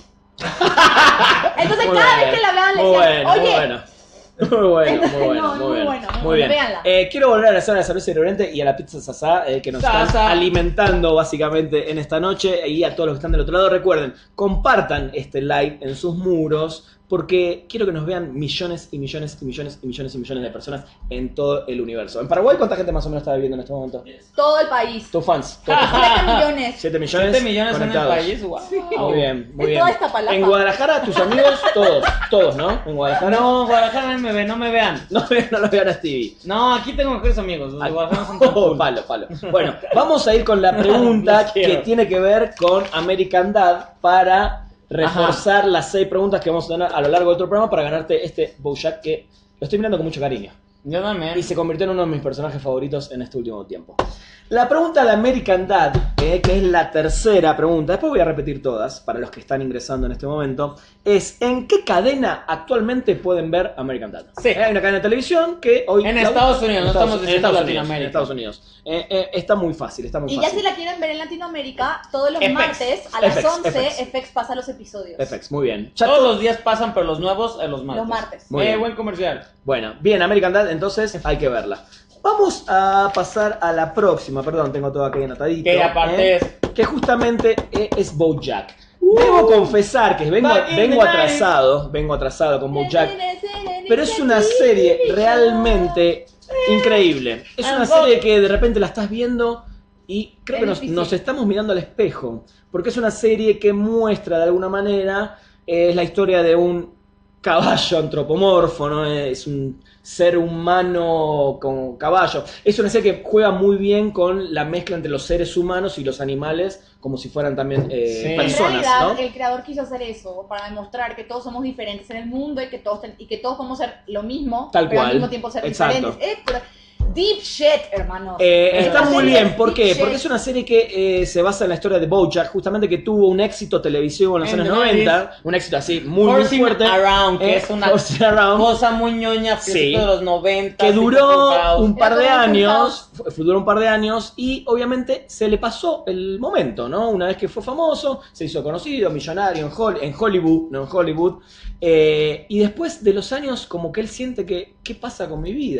Entonces Muy cada bien, vez que la vean le muy decían, bueno, muy oye... bueno. Muy bueno, muy bueno, No, muy muy bueno. bueno, muy Muy bien. bueno, véanla. Eh, quiero volver a la zona de cerveza irreverente y a la pizza Sasá, eh, que nos están Sasa. alimentando básicamente en esta noche. Y a todos los que están del otro lado, recuerden, compartan este live en sus muros, porque quiero que nos vean millones y millones y millones y millones y millones de personas en todo el universo. ¿En Paraguay cuánta gente más o menos está viviendo en este momento? Todo el país. Tus fans. todos tus fans. siete millones. siete millones. siete millones en el conectados. país, wow. Muy bien, muy Es bien. toda esta palapa. En Guadalajara, tus amigos, todos, todos, ¿no? En Guadalajara. No, Guadalajara no me ve, no me vean. No, no lo vean a Stevie. No, aquí tengo mejores amigos. Los de Guadalajara son tan Oh, cool. palo, palo. Bueno, vamos a ir con la pregunta Los quiero. que tiene que ver con American Dad para reforzar las seis preguntas que vamos a tener a lo largo de otro programa para ganarte este Bojack que lo estoy mirando con mucho cariño. Yo también. Y se convirtió en uno de mis personajes favoritos en este último tiempo. La pregunta de American Dad, eh, que es la tercera pregunta, después voy a repetir todas para los que están ingresando en este momento, es ¿en qué cadena actualmente pueden ver American Dad? Sí. Eh, hay una cadena de televisión que hoy... En la- Estados Unidos, no estamos en diciendo Estados Unidos, Latinoamérica. en Estados Unidos. Eh, eh, está muy fácil, está muy Y ya fácil. si la quieren ver en Latinoamérica, todos los F X. martes a las F X, once, F X. F X pasa los episodios. F X, muy bien. Ya Todos to- los días pasan, pero los nuevos en los martes. Los martes. Muy eh, bien. buen comercial. Bueno, bien, American Dad, entonces hay que verla. Vamos a pasar a la próxima, perdón, tengo todo aquí anotadito. Que aparte ¿eh? es- Que justamente eh, es Bojack. Debo confesar que vengo, Back in vengo the atrasado, vengo atrasado con Bojack, pero es una serie realmente increíble. Es una serie que de repente la estás viendo y creo Es que nos, difícil. nos estamos mirando al espejo, porque es una serie que muestra de alguna manera, eh, es la historia de un caballo antropomorfo, ¿no? Es un ser humano con caballo. Es una serie que juega muy bien con la mezcla entre los seres humanos y los animales, como si fueran también eh, Sí. En personas, realidad, ¿no? el creador quiso hacer eso para demostrar que todos somos diferentes en el mundo y que todos, ten- y que todos podemos ser lo mismo, Tal pero cual. al mismo tiempo ser Exacto. diferentes. Eh, pero deep shit, hermano. Eh, Es está una muy serie bien, ¿por deep qué? shit. Porque es una serie que eh, se basa en la historia de Bojack, justamente que tuvo un éxito televisivo en los En años the noventa, un éxito así muy, muy Forcing fuerte. Around, que eh, es una Forcing Around, cosa muy ñoña, Sí. sí. de los noventa. que duró un Era par de como un años, fu- fu- duró un par de años y obviamente se le pasó el momento, ¿no? Una vez que fue famoso, se hizo conocido, millonario en, Hol- en Hollywood, no en Hollywood, eh, y después de los años como que él siente que, ¿qué pasa con mi vida?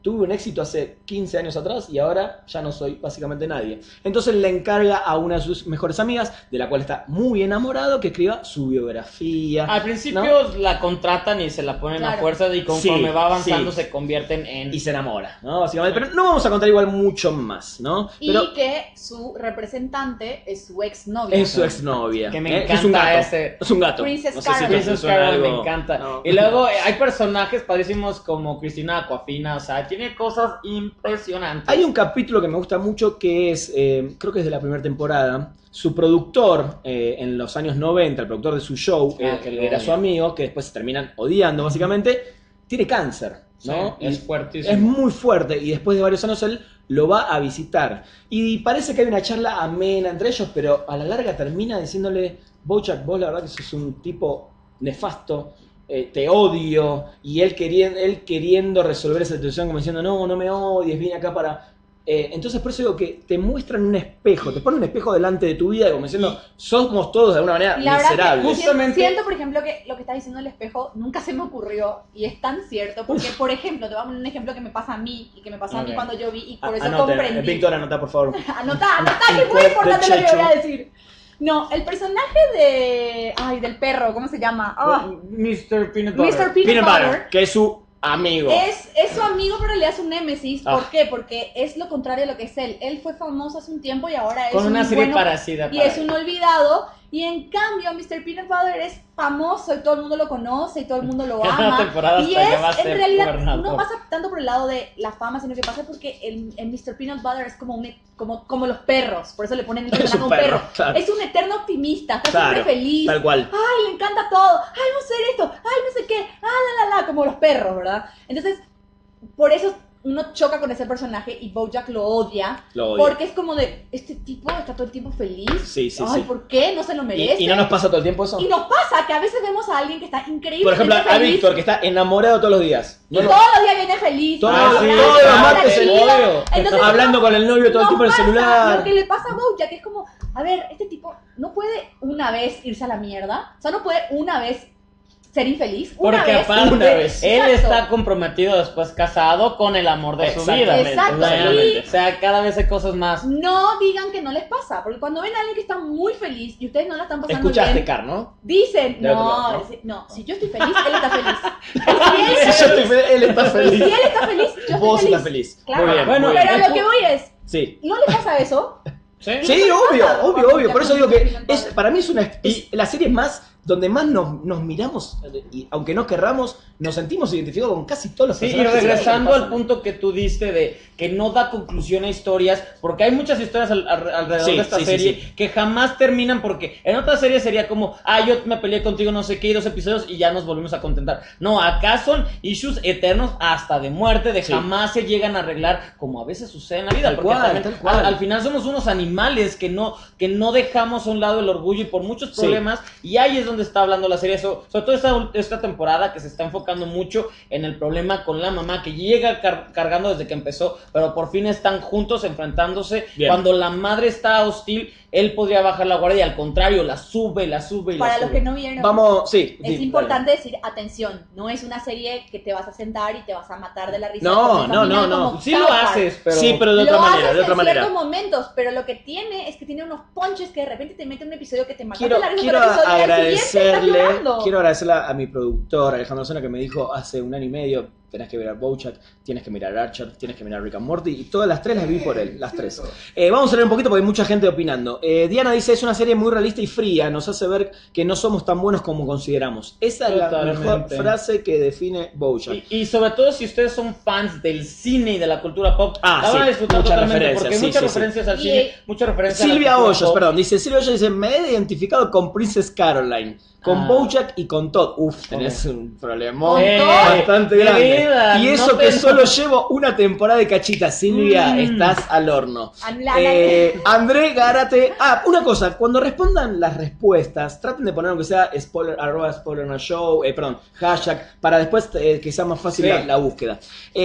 tuve un éxito hace quince años atrás y ahora ya no soy básicamente nadie. Entonces le encarga a una de sus mejores amigas, de la cual está muy enamorado, que escriba su biografía. Al principio ¿no? la contratan y se la ponen Claro. a fuerza y conforme Sí, va avanzando sí. se convierten en... Y se enamora, ¿no? Básicamente. Pero no vamos a contar igual mucho más, ¿no? Y Pero que su representante es su exnovia. es su exnovia. Que me ¿eh? encanta es un gato. ese- Es un gato. Princess No sé si Carol. te Princess suena Carol algo. me encanta. No. Y luego eh, hay personajes padrísimos como Cristina Aquafina, o sea, tiene cosas impresionantes. Hay un capítulo que me gusta mucho que es, eh, creo que es de la primera temporada. Su productor, eh, en los años noventa, el productor de su show, Ah, eh, que lo era odia. su amigo, que después se terminan odiando básicamente, tiene cáncer, ¿no? Sí, es Y fuertísimo. es muy fuerte y después de varios años él lo va a visitar. Y parece que hay una charla amena entre ellos, pero a la larga termina diciéndole, Bojack, vos la verdad que sos un tipo nefasto, eh, te odio, y él queriendo, él queriendo resolver esa situación como diciendo, no, no me odies, vine acá para... Eh, entonces por eso digo que te muestran un espejo, te ponen un espejo delante de tu vida como diciendo, somos todos de alguna manera Y la verdad que miserables. Justamente- siento, por ejemplo, que lo que está diciendo el espejo nunca se me ocurrió y es tan cierto, porque, por ejemplo, te voy a poner un ejemplo que me pasa a mí y que me pasó a mí Ok. cuando yo vi y por A- eso anoten, comprendí. Víctor, anota por favor. Anotá, anotá, que es muy De importante lo que Checho. voy a decir. No, el personaje de... Ay, del perro, ¿cómo se llama? Ah, mister Peanut Butter. mister Peanut, Peanut Butter. Butter, que es su amigo. Es, es su amigo, pero le hace un némesis. Ah. ¿Por qué? Porque es lo contrario a lo que es él. Él fue famoso hace un tiempo y ahora es Con un una serie bueno- parecida. y para es él. un olvidado. Y en cambio, mister Peanut Butter es famoso y todo el mundo lo conoce y todo el mundo lo Cada ama. temporada Y hasta que es, va a en ser realidad, gobernador. no pasa tanto por el lado de la fama, sino que pasa porque el, el mister Peanut Butter es como, un, como, como los perros. Por eso le ponen el Es personaje a un un perro. perro, claro. Es un eterno optimista, está Claro, siempre feliz. tal cual. Ay, le encanta todo. Ay, vamos a hacer esto. Ay, no sé qué. Ah, la, la, la. Como los perros, ¿verdad? Entonces, por eso uno choca con ese personaje y Bojack lo odia. Lo odio. Porque es como de, este tipo está todo el tiempo feliz. Sí, sí, Ay, sí. ¿por qué? No se lo merece. ¿Y, y no nos pasa todo el tiempo eso? Y nos pasa que a veces vemos a alguien que está increíble. Por ejemplo, a feliz, Víctor, que está enamorado todos los días. y No, no, todos los días viene feliz. Todos- ah, sí, ah, todos los ah, martes el tranquilo. novio. Entonces, hablando con el novio todo el no tiempo en el pasa. celular. Lo que le pasa a Bojack es como, a ver, este tipo no puede una vez irse a la mierda. O sea, no puede una vez ser infeliz. Una Porque vez. aparte, una vez. él Exacto. está comprometido después casado con el amor de su vida. Exactamente, Exacto, exactamente. O sea, cada vez hay cosas más. No digan que no les pasa, porque cuando ven a alguien que está muy feliz y ustedes no la están pasando Escuchaste, bien, Car, ¿no? dicen, De otro no, lado, ¿no? es- no, si yo estoy feliz, él está feliz. Y si él Si está yo estoy feliz, fe- él está si feliz. él está feliz, yo estoy Vos feliz. estás feliz. Claro. Muy bien. Bueno, muy Pero bien. a lo que voy es, Sí. ¿no le pasa eso? ¿Sí? Sí, ¿No te obvio, pasa? obvio, Cuando obvio. ya Por eso con digo que Peanut es, Butter. para mí es una es la serie más donde más nos, nos miramos y aunque no querramos, nos sentimos identificados con casi todos los Sí, y personajes. regresando que al pasan. punto que tú diste de que no da conclusión a historias, porque hay muchas historias al- al- alrededor Sí, de esta sí, sí, serie sí. que jamás terminan, porque en otra serie sería como, ah, yo me peleé contigo no sé qué, y dos episodios y ya nos volvimos a contentar. No, acá son issues eternos hasta de muerte, de Sí. jamás se llegan a arreglar, como a veces sucede en la vida, Tal porque cual, también tal cual. Al, al final somos unos animales que no, que no dejamos a un lado el orgullo y por muchos Sí. problemas, y ahí es donde está hablando la serie, so- sobre todo esta, esta temporada que se está enfocando mucho en el problema con la mamá, que llega car- cargando desde que empezó, pero por fin están juntos enfrentándose. Bien. Cuando la madre está hostil, él podría bajar la guardia y al contrario, la sube, la sube y la Para sube. los que no vieron, Vamos, sí. es sí, importante decir, atención, no es una serie que te vas a sentar y te vas a matar de la risa. No, como no, familia, no, no. como Sí South lo Park. haces, dale. pero... Sí, pero de otra Lo manera, haces de otra en manera. ciertos momentos, pero lo que tiene es que tiene unos ponches que de repente te mete un episodio que te mata Quiero, la risa quiero por episodio y al siguiente estás agradecerle, llorando. quiero agradecerle a mi productor Alejandro Zona que me dijo hace un año y medio, tenés que mirar Bojack, tienes que mirar Archer, tienes que mirar Rick and Morty, y todas las tres las vi por él, las tres. Eh, vamos a leer un poquito porque hay mucha gente opinando. Eh, Diana dice, es una serie muy realista y fría, nos hace ver que no somos tan buenos como consideramos. Esa es la Totalmente. mejor frase que define Bojack. Y, y sobre todo si ustedes son fans del cine y de la cultura pop, Ah, la van a sí, disfrutar muchas totalmente referencias, porque hay sí, muchas sí, sí. referencias al Y- cine, muchas referencias a la Silvia cultura Hoyos, pop. perdón, dice Silvia Hoyos, dice, me he identificado con Princess Caroline, con Ah. Bojack y con Todd. Uf, tenés un problemón Con Todd. bastante grande. Querida, Y eso no que te- solo llevo una temporada de cachita. Silvia, Mm. estás al horno. An- la- Eh, André Gárate. Ah, una cosa, cuando respondan las respuestas, traten de poner aunque sea spoiler, arroba spoiler no show, eh, perdón, hashtag, para después eh, que sea más fácil Sí. la, la búsqueda.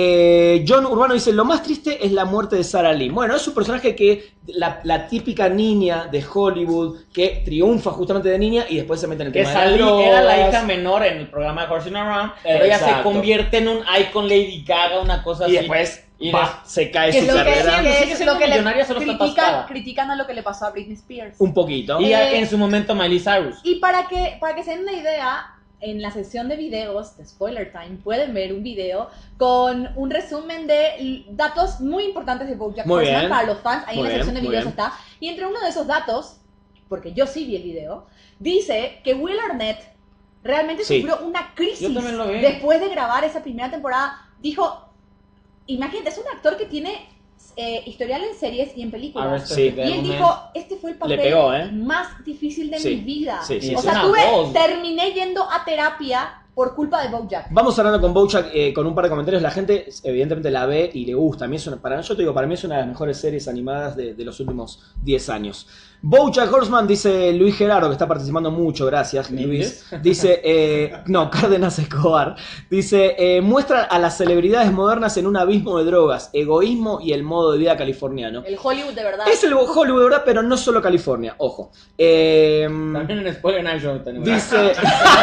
Eh, John Urbano dice, lo más triste es la muerte de Sarah Lee. Bueno, es un personaje que, la, la típica niña de Hollywood, que triunfa justamente de niña y después se mete en el Que tema de las salí, drogas. era la hija menor en el programa de Horsing Around, pero ella se Exacto. convierte en un Icon Lady Gaga, una cosa Y así. después Y pa, des- se cae Que su es lo que, carrera. que Sigue es siendo lo que le millonaria, solo está critican, atascada. critican a lo que le pasó a Britney Spears. Un poquito. Y Eh, en su momento Miley Cyrus. Y para que, para que se den una idea, en la sección de videos de Spoiler Time pueden ver un video con un resumen de l- datos muy importantes de BoJack Muy Horseman bien. para los fans. Ahí Muy en la bien, sección de muy videos bien. está. Y entre uno de esos datos, porque yo sí vi el video, dice que Will Arnett realmente Sí. sufrió una crisis Yo también lo vi. después de grabar esa primera temporada. Dijo, imagínate, es un actor que tiene eh, historial en series y en películas. Arrested Sí. Y él Development. dijo, este fue el papel pegó, ¿eh? más difícil de Sí, mi vida. sí, sí, o sí. sea, Una tuve, voz. terminé yendo a terapia por culpa de BoJack. Vamos hablando con BoJack eh, con un par de comentarios. La gente evidentemente la ve y le gusta. A mí es una, para, yo te digo, para mí es una de las mejores series animadas de, de los últimos diez años. BoJack Horseman, dice Luis Gerardo, que está participando mucho, gracias Luis. Dice, eh, no, Cárdenas Escobar. Dice, eh, muestra a las celebridades modernas en un abismo de drogas, egoísmo y el modo de vida californiano. El Hollywood de verdad. Es el Hollywood, ¿verdad? Pero no solo California, ojo. Eh, También en Spoiler Night Show tenemos. Dice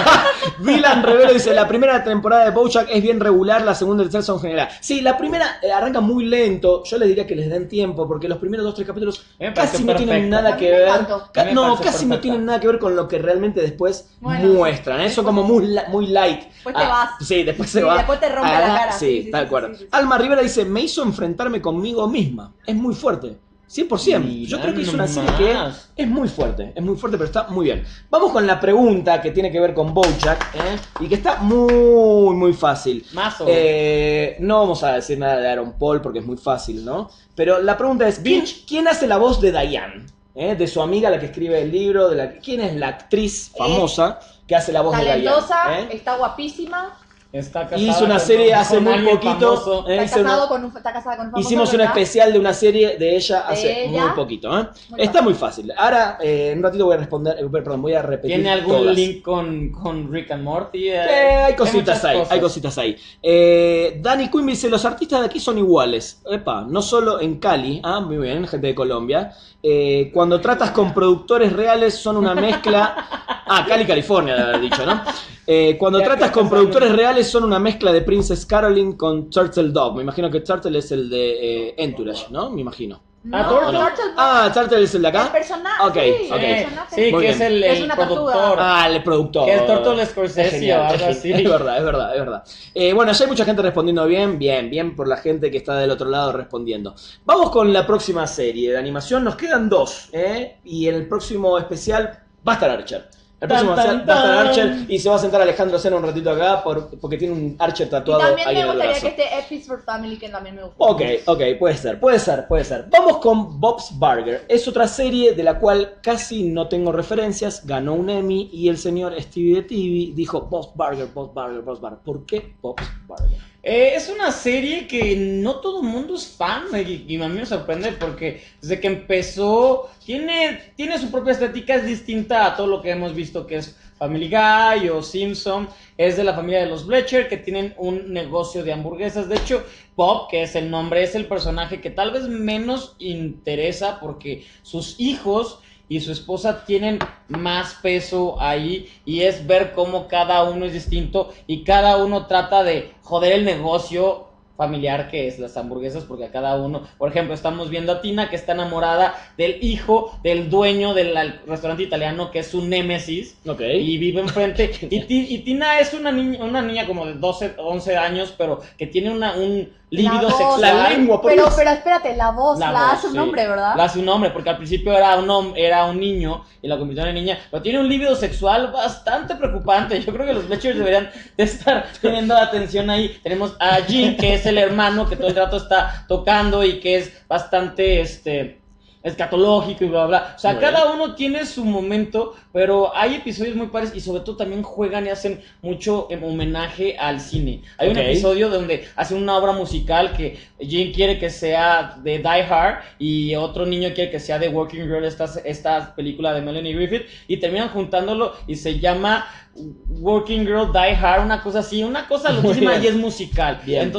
Dylan Rivero, dice, la primera temporada de BoJack es bien regular, la segunda y tercera son general. Sí, la primera eh, arranca muy lento. Yo les diría que les den tiempo, porque los primeros dos tres capítulos Me parece casi no tienen perfecto. nada A mí que me ver. encantó. Ca- A mí me no, parece casi no perfecta. tienen nada que ver con lo que realmente después Bueno, muestran. ¿eh? sí, Son después- como muy, la- muy light. Después te vas. Sí, después se Sí, va. después te rompe Ah, la cara. Sí, Sí, sí, tal sí, cual. sí, sí, sí. Alma Rivera dice, me hizo enfrentarme conmigo misma. Es muy fuerte. cien por ciento. Yo Mira creo que es una serie nomás. que es muy fuerte, es muy fuerte, pero está muy bien. Vamos con la pregunta que tiene que ver con BoJack, ¿eh? Y que está muy, muy fácil. Mazo. Eh, no vamos a decir nada de Aaron Paul porque es muy fácil, ¿no? Pero la pregunta es, ¿quién, quién hace la voz de Diane? ¿Eh? De su amiga, la que escribe el libro. De la, ¿quién es la actriz famosa que hace la voz Talentosa, de Diane? ¿Eh? está guapísima. Está casada Hizo una con- serie hace con muy alguien poquito. famoso. ¿eh? Está, Hizo una- casado con un, está casada con un famoso, Hicimos un ¿verdad? especial de una serie de ella ¿De hace ella? muy poquito, ¿eh? Muy Está fácil. muy fácil. Ahora, eh, en un ratito voy a responder, eh, perdón, voy a repetir. ¿Tiene algún todas. link con, con Rick and Morty? Eh, Eh, hay cositas muchas ahí, cosas. hay cositas ahí. Eh, Dani Quinn dice, los artistas de aquí son iguales. Epa, no solo en Cali, ah, muy bien, gente de Colombia. Eh, cuando tratas con productores reales son una mezcla... Ah, Cali, California, debe haber dicho, ¿no? Eh, cuando Ya tratas que con pasaron- productores reales son una mezcla de Princess Caroline con Turtle Dog. Me imagino que Turtle es el de eh, Entourage, ¿no? Me imagino. No, Ah, Turtle. Turtle no. Ah, Turtle es el de El acá. personaje. Ok, sí, ok. el personaje. Sí, Muy que es bien. el, Es el una tortuga. productor. Ah, el productor. Que es Tortolo Scorsese Es genial, o algo es así. genial. Es verdad, es verdad, es verdad. Eh, bueno, ya hay mucha gente respondiendo bien, bien, bien por la gente que está del otro lado respondiendo. Vamos con la próxima serie de animación. Nos quedan dos, ¿eh? Y en el próximo especial va a estar Archer. El próximo Tan, especial tan, va a estar tan. Archer y se va a sentar Alejandro Sena un ratito acá por- porque tiene un Archer Y tatuado también ahí me en el gustaría brazo. que esté Ed for Family, que también me gusta. Ok, ok, puede ser, puede ser, puede ser. Vamos con Bob's Burger. Es otra serie de la cual casi no tengo referencias. Ganó un Emmy y el señor Stevie de T V dijo Bob's Burger, Bob's Burger, Bob's Burger. ¿Por qué Bob's Burger? Eh, es una serie que no todo el mundo es fan y, y a mí me sorprende porque desde que empezó tiene, tiene su propia estética, es distinta a todo lo que hemos visto que es Family Guy o Simpson. Es de la familia de los Fletcher que tienen un negocio de hamburguesas. De hecho, Bob, que es el nombre, es el personaje que tal vez menos interesa porque sus hijos y su esposa tienen más peso ahí y es ver cómo cada uno es distinto y cada uno trata de joder el negocio familiar que es las hamburguesas, porque a cada uno, por ejemplo, estamos viendo a Tina que está enamorada del hijo del dueño del al- restaurante italiano que es su némesis Ok. y vive enfrente y, Ti- y Tina es una niña, una niña como de doce, once años, pero que tiene una, un líbido voz. sexual. La lengua, por Pero, Dios. pero espérate, la voz la, voz, hace un sí. hombre, ¿verdad? La hace un hombre, porque al principio era un hom- era un niño y la convirtió en niña, pero tiene un líbido sexual bastante preocupante. Yo creo que los Fletchers deberían de estar teniendo atención ahí. Tenemos a Jim, que es el hermano que todo el rato está tocando y que es bastante este escatológico y bla bla bla. O sea, Muy cada bien. uno tiene su momento, pero hay episodios muy pares y sobre todo también juegan y hacen mucho em, homenaje al cine. Hay Ok. un episodio donde hacen una obra musical que Jim quiere que sea de Die Hard y otro niño quiere que sea de Working Girl, esta, esta película de Melanie Griffith, y terminan juntándolo y se llama Working Girl Die Hard, una cosa así, una cosa loquísima bien. y es musical. Bien. Entonces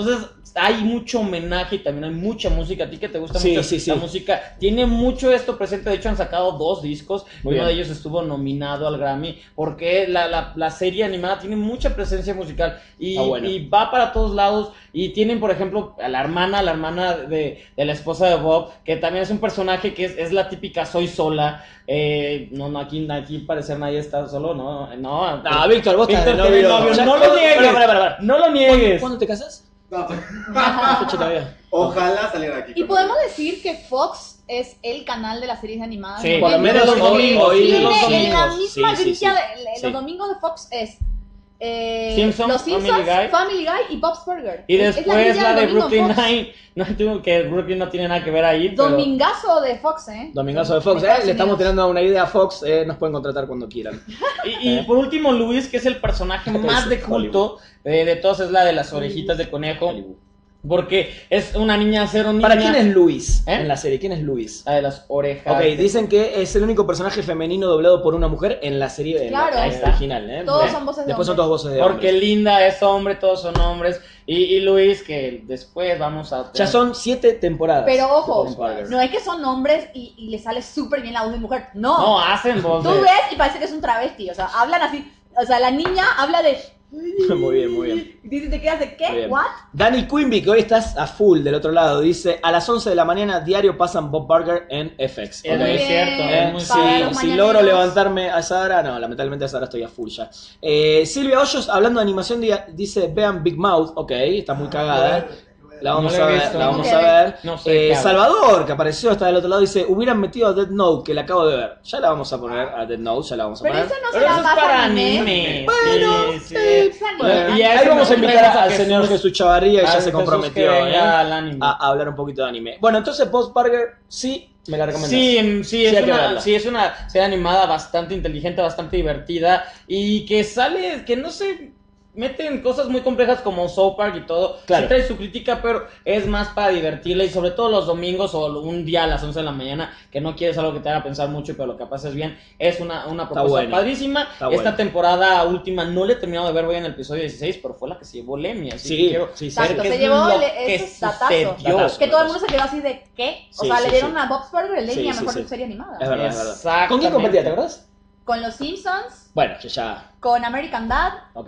hay mucho homenaje y también hay mucha música. A ti que te gusta sí, mucho sí, sí. la música, tiene mucho esto presente. De hecho, han sacado dos discos. Muy Uno bien. de ellos estuvo nominado al Grammy porque la, la, la serie animada tiene mucha presencia musical y, ah, bueno. y va para todos lados. Y tienen, por ejemplo, a la hermana, la hermana de, de la esposa de Bob, que también es un personaje que es, es la típica soy sola. Eh, no, no, aquí, aquí parecer nadie está solo, no, no. No, Víctor, vos estás de Víctor tiene novio. novio, Ya- no lo niegues. Pará, pará, pará, pará. No lo niegues. ¿Cuándo te casas? No, Fecha todavía. ojalá saliera de aquí. Y podemos decir que Fox es el canal de las series animadas. Sí, por lo mundial. menos los hoy- domingos, hoy- sí, Tiene los en domingos. la misma Sí, sí, sí. grilla de- de- Sí. los domingos de Fox es eh, Simpsons, Los Simpsons, Family Guy. Family Guy y Bob's Burger. Y Es- es después grilla la del de domingo en Brooklyn Fox. Nine. No, digo que Brooklyn no tiene nada que ver ahí. Pero... Domingazo de Fox, ¿eh? Domingazo de Fox, De ¿eh? Estados Le estamos Unidos. tirando una idea a Fox, eh, nos pueden contratar cuando quieran. Y, y por último, Luis, que es el personaje Este más es de culto eh, de todos, es la de las orejitas de conejo. Porque es una niña cero niña. ¿Para quién es Luis ¿Eh? en la serie? ¿Quién es Luis? La de las orejas. Ok, dicen que es el único personaje femenino doblado por una mujer en la serie en Claro. la- Ahí en está. la original, ¿eh? Todos Bien. son voces de Después son hombres. todas voces de Porque hombres. Linda es hombre, todos son hombres. Y, y Luis, que después vamos a... Ya son siete temporadas. Pero de ojo, Bob's Burgers. no es que son hombres y, y le sale súper bien la voz de mujer. No. No, hacen voz Tú de... ves y parece que es un travesti. O sea, hablan así. O sea, la niña habla de. Muy bien, muy bien. Y dice, ¿te quedas de Muy qué? bien. ¿What? Dani Quimby, que hoy estás a full del otro lado, dice: a las once de la mañana diario pasan Bob Burger en F X. Es Ok. muy Muy cierto, bien. es Eh, muy sí, Para cierto. los si mañaneros. logro levantarme a esa hora, no, lamentablemente a esa hora estoy a full ya. Eh, Silvia Hoyos, hablando de animación, di- dice: vean Big Mouth, ok, está muy cagada. La vamos No la a he ver, visto. la vamos Ok. a ver. No sé Eh, qué habla. Salvador, que apareció, está del otro lado, dice: hubieran metido a Death Note, que la acabo de ver. Ya la vamos a poner a Death Note, ya la vamos a Pero poner. eso no Pero será eso es más para anime. anime. Bueno, sí, sí. Es anime. Bueno, Y a ahí ese vamos a me invitar regresa al señor Jesús. Jesús Chavarría, que Ah, ya se Jesús comprometió que ¿eh? venga al anime. a, a hablar un poquito de anime. Bueno, entonces Bob's Burger, sí, me la recomendás. Sí, sí, es hay que una, verla. sí, es una serie animada bastante inteligente, bastante divertida y que sale, que no se meten cosas muy complejas como South Park y todo. Claro. Sí trae su crítica, pero es más para divertirla y sobre todo los domingos o un día a las once de la mañana que no quieres algo que te haga pensar mucho pero lo que pases bien. Es una, una propuesta bueno. padrísima. Está Esta bueno. temporada última no le he terminado de ver, voy en el episodio dieciséis, pero fue la que se llevó el Emmy. Así Sí, que quiero sí, sí. ver Exacto, qué se es llevó lo el- que esos datazos. sucedió. Datazo. Que todo el mundo se quedó así de ¿qué? O Sí, sea, sí, le dieron sí. a Bob's Burger el Emmy Sí, a sí, mejor sí. serie animada. Es verdad, es verdad. Exactamente. ¿Con quién competía, te acuerdas? Con los Simpsons, Bueno, ya, ya. con American Dad Ok.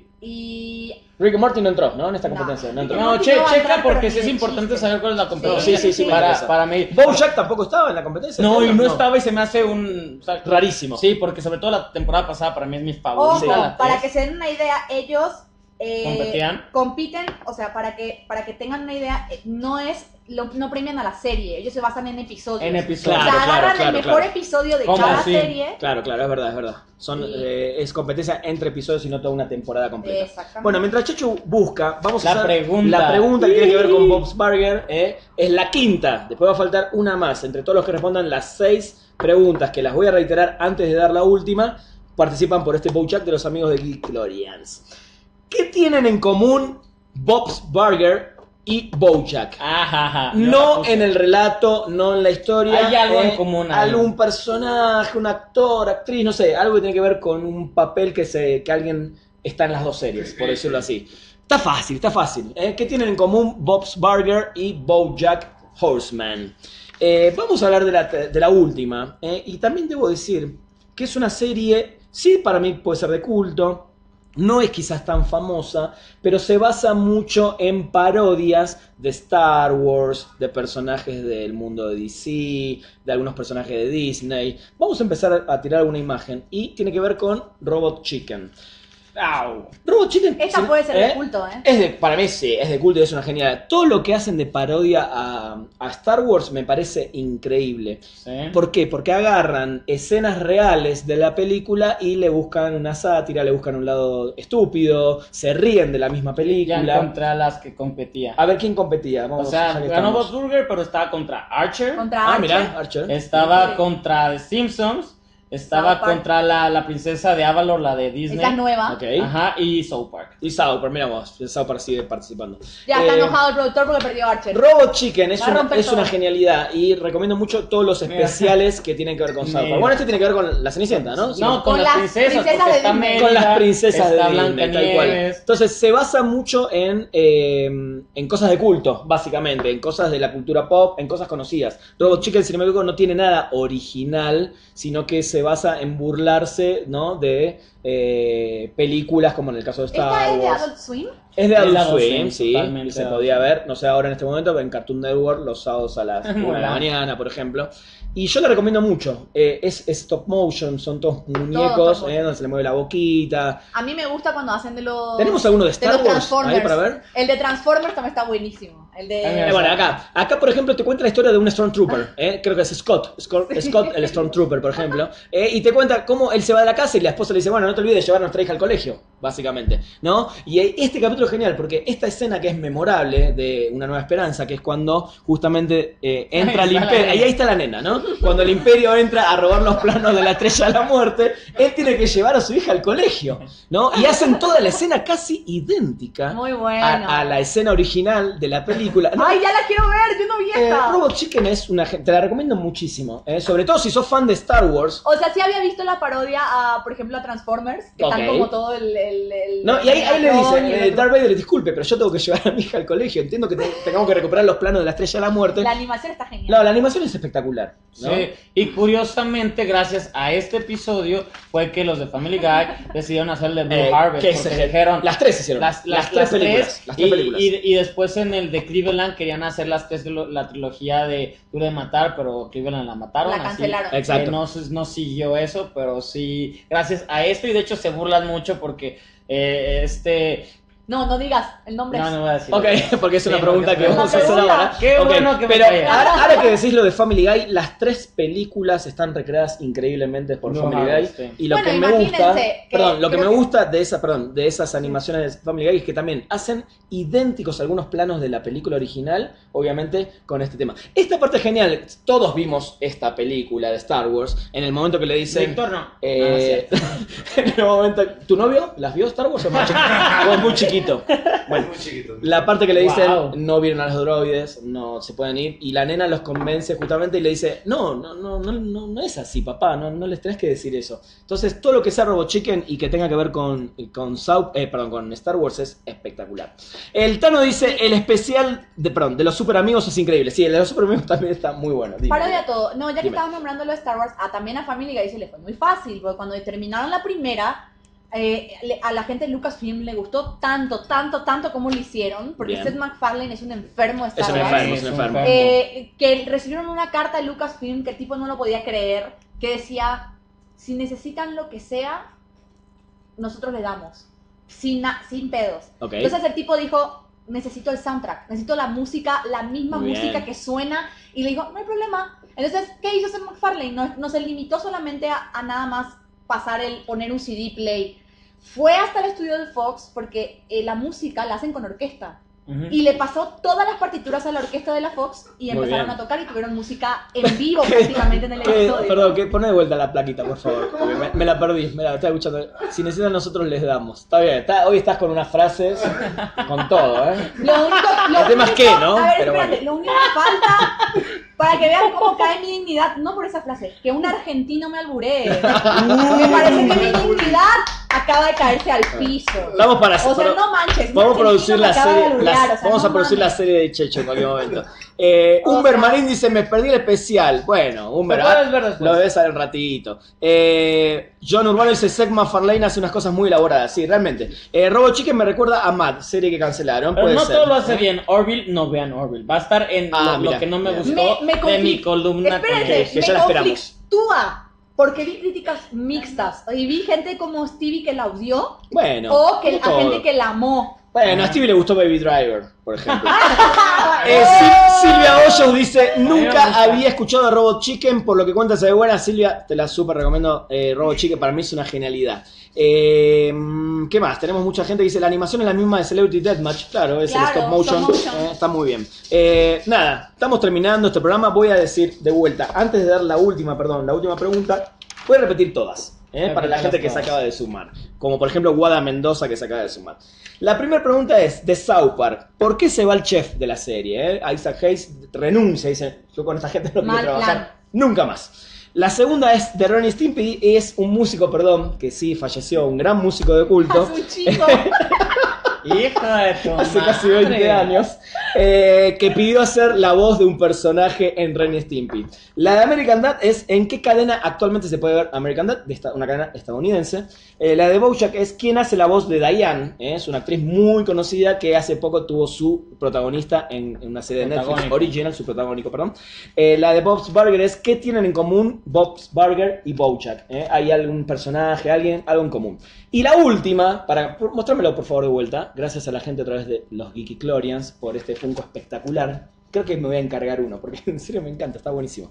y. Rick and Morty no entró, ¿no? En esta No. competencia, no, entró. Rick No, Morty che- no va a checa entrar, porque pero sí es ni de importante chiste. saber cuál es la competencia. Sí, sí, sí, me para, interesa. para mí. Bojack tampoco estaba en la competencia. No, y no, no estaba y se me hace un... o sea, Rarísimo. Sí, porque sobre todo la temporada pasada para mí es mi Ojo, favorita. la para tres. que se den una idea, ellos eh, ¿Competían? compiten, o sea, para que para que tengan una idea, eh, no es lo- no premian a la serie, ellos se basan en episodios. En episodios. o sea, Claro, claro, agarran claro, el mejor claro. episodio de ¿Cómo cada así? serie. Claro, claro, es verdad, es verdad. Son, Sí. eh, es competencia entre episodios y no toda una temporada completa. Exactamente. Bueno, mientras Chechu busca, vamos a La hacer pregunta. la pregunta que tiene que ver con Bob's Burger. eh, es la quinta. Después va a faltar una más. Entre todos los que respondan las seis preguntas, que las voy a reiterar antes de dar la última, participan por este Bojack de los amigos de Geeklorians. ¿Qué tienen en común Bob's Burger y Bojack? Ajá, ajá, yo la No puse. en el relato, no en la historia. Hay algo eh, en común ahí. Algún personaje, un actor, actriz, no sé, algo que tiene que ver con un papel que se que alguien está en las dos series, por decirlo así. Está fácil, está fácil. ¿eh? ¿Qué tienen en común Bob's Burger y Bojack Horseman? Eh, vamos a hablar de la, de la última. ¿eh? Y también debo decir que es una serie, sí, para mí puede ser de culto. No es quizás tan famosa, pero se basa mucho en parodias de Star Wars, de personajes del mundo de D C, de algunos personajes de Disney. Vamos a empezar a tirar alguna imagen y tiene que ver con Robot Chicken. Au. Robot Chicken... Esta ¿sí? puede ser ¿Eh? de culto, ¿eh? Es de, para mí sí, es de culto y es una genial. Todo lo que hacen de parodia a, a Star Wars me parece increíble. Sí. ¿Por qué? Porque agarran escenas reales de la película y le buscan una sátira, le buscan un lado estúpido, se ríen de la misma Ya película. contra las que competía. A ver quién competía. O Vamos, sea, ya que ganó estamos. Bob's Burger, pero estaba contra Archer. Contra Ah, Archer. mirá, Archer. Estaba Sí. contra The Simpsons. Estaba contra la, la princesa de Avalor, la de Disney. Esa nueva. Okay. Ajá, y South Park. Y South Park, mira vos, South Park sigue participando. Ya está Eh, enojado el productor porque perdió Archer. Robot Chicken es, Va a una, romper es una todo. genialidad y recomiendo mucho todos los especiales que tienen que ver con South Park. Mira. Bueno, este tiene que ver con la Cenicienta, ¿no? Sí, No, con, Con las las princesas, princesas porque de está Disney. Mérida, con las princesas está de Disney, tal cual. Blancanieves. Entonces se basa mucho en, eh, en cosas de culto, básicamente, en cosas de la cultura pop, en cosas conocidas. Robot Chicken, sin embargo, no tiene nada original, sino que se basa en burlarse, ¿no? de eh, películas como en el caso de Star ¿Esta es de Wars. Adult Swim? Es de Es Adult de Adult Swim, Swim, sí, totalmente se Adult podía Swim. ver, no sé ahora en este momento, pero en Cartoon Network los sábados a las una de la Bueno. mañana, por ejemplo. Y yo la recomiendo mucho. Eh, es, es stop motion, son todos muñecos, stop eh, motion. donde se le mueve la boquita. A mí me gusta cuando hacen de los... ¿Tenemos alguno de de Star los Wars Transformers. ahí para ver? El de Transformers también está buenísimo. El de... También. Eh, bueno, acá, acá por ejemplo te cuenta la historia de un Stormtrooper, eh, creo que es Scott, Scott, Scott el Stormtrooper por ejemplo, eh, y te cuenta cómo él se va de la casa y la esposa le dice, bueno, no te olvides de llevar a nuestra hija al colegio, básicamente, ¿no? Y este capítulo es genial porque esta escena que es memorable de Una Nueva Esperanza, que es cuando justamente eh, entra Ahí el está la imperio, nena. ahí, ahí está la nena, ¿no? Cuando el imperio entra a robar los planos de la Estrella de la Muerte, él tiene que llevar a su hija al colegio, ¿no? Y hacen toda la escena casi idéntica Muy bueno. a, a la escena original de la película. No, Ay, ya la quiero ver, yo no vi eh, esta. Robot Chicken es una gen- te la recomiendo muchísimo, eh, sobre todo si sos fan de Star Wars. O sea, sí había visto la parodia a, por ejemplo, a Transformers, que Ok. están como todo el... el, el No, y ahí, ahí le Megatron dice, y el eh, otro. Darth Vader, disculpe, pero yo tengo que llevar a mi hija al colegio. Entiendo que te- tengamos que recuperar los planos de la Estrella de la Muerte. La animación está genial. No, la animación es espectacular, ¿no? Sí, y curiosamente, gracias a este episodio, fue que los de Family Guy decidieron hacer el de Blue Eh, Harvest. ¿qué Porque es? dijeron, Las tres hicieron. Las, las, Las tres las películas, tres, las tres y, películas. Y, y después en el de Cleveland querían hacer las tres, la trilogía de Duro de Matar, pero Cleveland la mataron. La así cancelaron. que Exacto. no, no siguió eso, pero sí, gracias a esto, y de hecho se burlan mucho porque eh, este... No, no digas el nombre. No, no voy a decir. Ok, porque es una Sí, pregunta porque que es vamos a una hacer pregunta. ahora. Qué Ok, bueno que me pero callas. ahora, ahora que decís lo de Family Guy, las tres películas están recreadas increíblemente por No, Family no, Guy. sí. Y lo Bueno, que me imagínense gusta, que perdón, lo que me creo que- gusta de esa, perdón, de esas animaciones de Family Guy es que también hacen idénticos algunos planos de la película original, obviamente con este tema. Esta parte es genial. Todos vimos esta película de Star Wars en el momento que le dicen. Víctor, no. Eh, en el momento, ¿tu novio las vio Star Wars o es muy chiquito? O es muy chiquito. Bueno, Muy chiquito. la parte que le dicen, Wow. no vieron a los droides, no se pueden ir, y la nena los convence justamente y le dice, no, no, no, no, no, no es así, papá, no, no les tenés que decir eso. Entonces, todo lo que sea Robot Chicken y que tenga que ver con, con, South, eh, perdón, con Star Wars es espectacular. El Tano dice, el especial de, perdón, de los super amigos es increíble. Sí, el de los super amigos también está muy bueno. Dime. Parodia todo. No, ya que Dime. estabas nombrando lo de Star Wars, a, también a Family Guy se le fue muy fácil, porque cuando terminaron la primera, eh, le- a la gente de Lucasfilm le gustó tanto, tanto, tanto como lo hicieron, porque Bien. Seth MacFarlane es un enfermo de Star Es un Wars. enfermo, es un enfermo. Eh, que recibieron una carta de Lucasfilm que el tipo no lo podía creer, que decía, si necesitan lo que sea, nosotros le damos, sin, na- sin pedos. Ok. Entonces el tipo dijo, necesito el soundtrack, necesito la música, la misma Muy bien. música que suena, y le dijo, no hay problema. Entonces, ¿qué hizo Seth MacFarlane? No, no se limitó solamente a, a nada más pasar el, poner un C D play. Fue hasta el estudio de Fox porque eh, la música la hacen con orquesta. Ujú. Y le pasó todas las partituras a la orquesta de la Fox y Muy empezaron bien. a tocar y tuvieron música en vivo prácticamente en el ¿Qué? episodio. Perdón, que pone de vuelta la plaquita, por favor. porque Me, me la perdí, me la estaba escuchando. Si necesitan, nosotros les damos. Está bien, está- hoy estás con unas frases con todo, ¿eh? Lo único, lo El tema es único- qué, ¿no? A ver, Pero espérate, bueno. lo único que falta para que vean cómo cae mi dignidad, no por esa frase, que un argentino me alburee. Me parece que mi dignidad acaba de caerse al piso. Estamos para O sea, pero- no manches. un Vamos a argentino producir me la acaba de serie, alburear, la- o sea, vamos no a producir la mames. serie de Checho en cualquier momento. Eh, O Humber sea- Marín dice, me perdí el especial. Bueno, Humber, Lo puedes ver después. lo debes saber un ratito. Eh, John Urbano dice, Seth MacFarlane hace unas cosas muy elaboradas. Sí, realmente. Eh, Robot Chicken me recuerda a Mad, serie que cancelaron. Pero puede no ser. todo lo hace bien. Orville, no vean Orville. Va a estar en Ah, lo, mira, lo que no me mira. gustó Me- me de conflic- mi columna. con- Espérense, que ya me la esperamos. conflictúa. Porque vi críticas mixtas. Y vi gente como Stevie que la odió. Bueno. o que como a todo. gente que la amó. Bueno, a Stevie le gustó Baby Driver, por ejemplo. Eh, Sil- Silvia Hoyos dice, me nunca gusta. había escuchado de Robot Chicken, por lo que cuenta se ve buena. Silvia, te la súper recomiendo. eh, Robot Chicken para mí es una genialidad. Eh, ¿Qué más? Tenemos mucha gente que dice, la animación es la misma de Celebrity Deathmatch. Claro, es Claro, el stop motion. stop motion. eh, está muy bien. Eh, nada, estamos terminando este programa. Voy a decir de vuelta, antes de dar la última, perdón, la última pregunta, Voy a repetir todas, ¿eh? para la Repítalas gente que se todas. acaba de sumar. Como por ejemplo Guada Mendoza que se acaba de sumar. La primera pregunta es, de South Park, ¿por qué se va el chef de la serie? Eh? Isaac Hayes renuncia, dice, yo con esta gente no quiero Mal trabajar plan. nunca más. La segunda es de Ren y Stimpy, es un músico, perdón, que sí falleció, un gran músico de culto. Hace un chico. Hijo de tu Hace madre. casi veinte años, eh, que pidió hacer la voz de un personaje en Ren y Stimpy. La de American Dad es en qué cadena actualmente se puede ver American Dad, de esta, una cadena estadounidense. Eh, la de BoJack es quién hace la voz de Diane, eh, es una actriz muy conocida que hace poco tuvo su protagonista en, en una serie de Netflix Protagónico. original, su protagónico, perdón. Eh, la de Bob's Burger es qué tienen en común Bob's Burger y BoJack. Eh, ¿Hay algún personaje, alguien, algo en común? Y la última, para por- mostrármelo por favor de vuelta, gracias a la gente a través de los Geeky Clorians por este Funko espectacular. Creo que me voy a encargar uno, porque en serio me encanta, está buenísimo.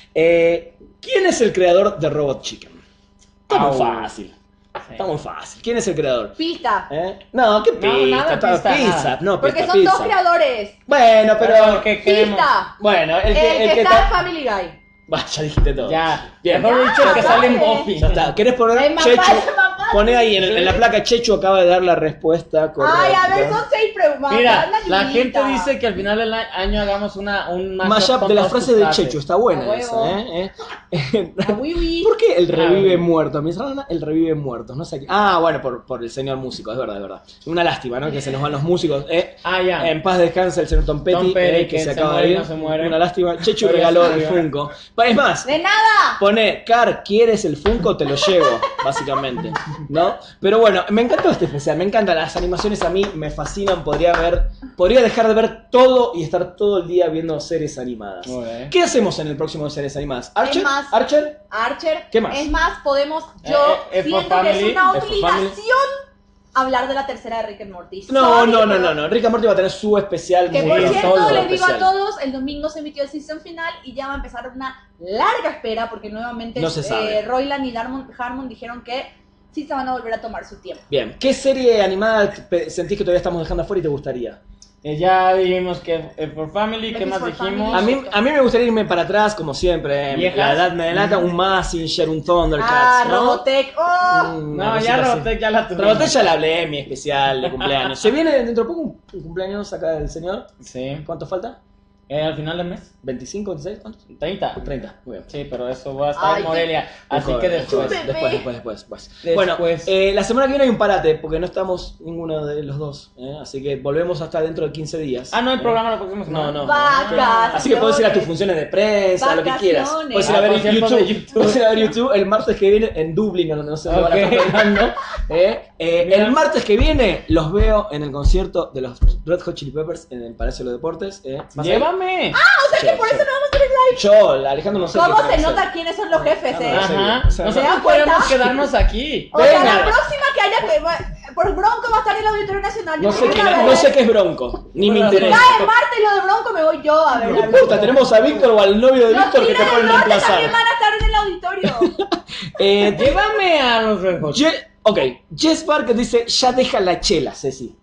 Eh, ¿Quién es el creador de Robot Chicken? Está muy Au. fácil, está muy fácil. ¿Quién es el creador? Pista. ¿Eh? No, ¿qué pizza? No, nada, Está- pizza, pizza, nada. no, Porque pizza, son pizza. dos creadores. Bueno, pero... Pero que queremos. Pista. Bueno, el El que, que, el que está en está... Family Guy. Bah, ya dijiste todo. Ya, Bien. mejor dicho Ya, que sale en dale. Buffy. Ya está. ¿Querés poner Es más Chechu? fácil, más fácil. Poné ahí en, el- en la placa Chechu acaba de dar la respuesta correcta. Ay, a ver, son seis preguntas. Mira, Una la ayudita. gente dice que al final del año hagamos una, un Mashup con de la todas frase tus de frases. Chechu, está buena A esa, huevo. ¿eh? ¿Eh? Ah, oui, oui. ¿Por qué el revive Ah, muerto? Mi rana, el revive muertos, no sé qué. Ah, bueno, por, por el señor músico, es verdad, es verdad. Una lástima, ¿no? Que se nos van los músicos. ¿eh? Ah, ya. En paz descanse el señor Tom Petty, Tom Petty, eh, que, que se se acaba muere de y ir. no se muere. Una lástima. Chechu Pero ya regaló se el murió. Funko. Es más, De nada. pone, Car, ¿quieres el Funko? Te lo llevo, básicamente, ¿no? Pero bueno, me encantó este especial, me encantan las animaciones, a mí me fascinan, podría ver, podría dejar de ver todo y estar todo el día viendo series animadas. Muy bien. ¿Qué hacemos en el próximo de series animadas? ¿Archer? más. ¿Archer? Archer. ¿Qué más? Es más, podemos. Yo Eh, eh, F for siento que es Family, una F for Family. obligación hablar de la tercera de Rick and Morty. No, Sorry, no, no, pero- no, no, Rick and Morty va a tener su especial. Que muy por bien, cierto, todo les digo a especial. todos, el domingo se emitió el season final y ya va a empezar una larga espera porque nuevamente No se sabe. eh, Roiland y Darmon, Harmon dijeron que sí se van a volver a tomar su tiempo. Bien, ¿qué serie animada pe- sentís que todavía estamos dejando afuera y te gustaría? Eh, ya dijimos que eh, for Family, ¿qué Betis más for dijimos? A mí, a mí me gustaría irme para atrás, como siempre. eh, Viejas. La edad me delata, un Mazinger, un Thundercats, Ah, ¿no? Robotech. ¡Oh! Mm, una No, cosita ya así. Robotech ya la tuvimos. Robotech ya la hablé en mi especial de cumpleaños. ¿Se viene dentro de poco un, un cumpleaños acá del señor? Sí. ¿Cuánto falta? Eh, al final del mes. ¿veinticinco, veintiséis? ¿Cuántos? treinta. treinta, muy bien. Sí, pero eso va a estar Ay, en Morelia. Así Joder, que después. después, después, después, después, después. Después. Bueno, eh, la semana que viene hay un parate porque no estamos ninguno de los dos. ¿eh? Así que volvemos hasta dentro de quince días. Ah, no hay ¿eh? programa la próxima semana. No, no. Vacas. Así que puedes ir a tus funciones de prensa, lo que quieras. Vacaciones. Puedes ir a Ah, ver concierto YouTube. de YouTube. Puedes ir a ver YouTube el martes que viene en Dublín, donde no sé dónde van a Ok. estar tocando. ¿eh? Eh, Mira. el martes que viene los veo en el concierto de los Red Hot Chili Peppers en el Palacio de los Deportes. ¿eh? ¿Vas a ir? Llévame. O sea que por eso no vamos a hacer live. Yo, Alejandro, no sé ¿Cómo qué se tenemos que nota hacer. quiénes son los jefes, eh? Ajá. Ajá. ¿Se Nosotros dan cuenta? podemos quedarnos aquí. O sea, Venga. la próxima que haya que. bueno, por Bronco va a estar en el Auditorio Nacional. No Yo sé, quiero quién ir a es, ver. no sé qué es Bronco, ni me Bueno, interesa. Cae el martes lo de Bronco, me voy yo a ver. No a importa, Bronco. tenemos a Víctor o al novio de Los Víctor que te Tigres pueden del Norte reemplazar. también van a estar en el auditorio. Eh, Llévame a los Red Hot. Je- ok, Jess Parker dice, ya deja la chela, Ceci.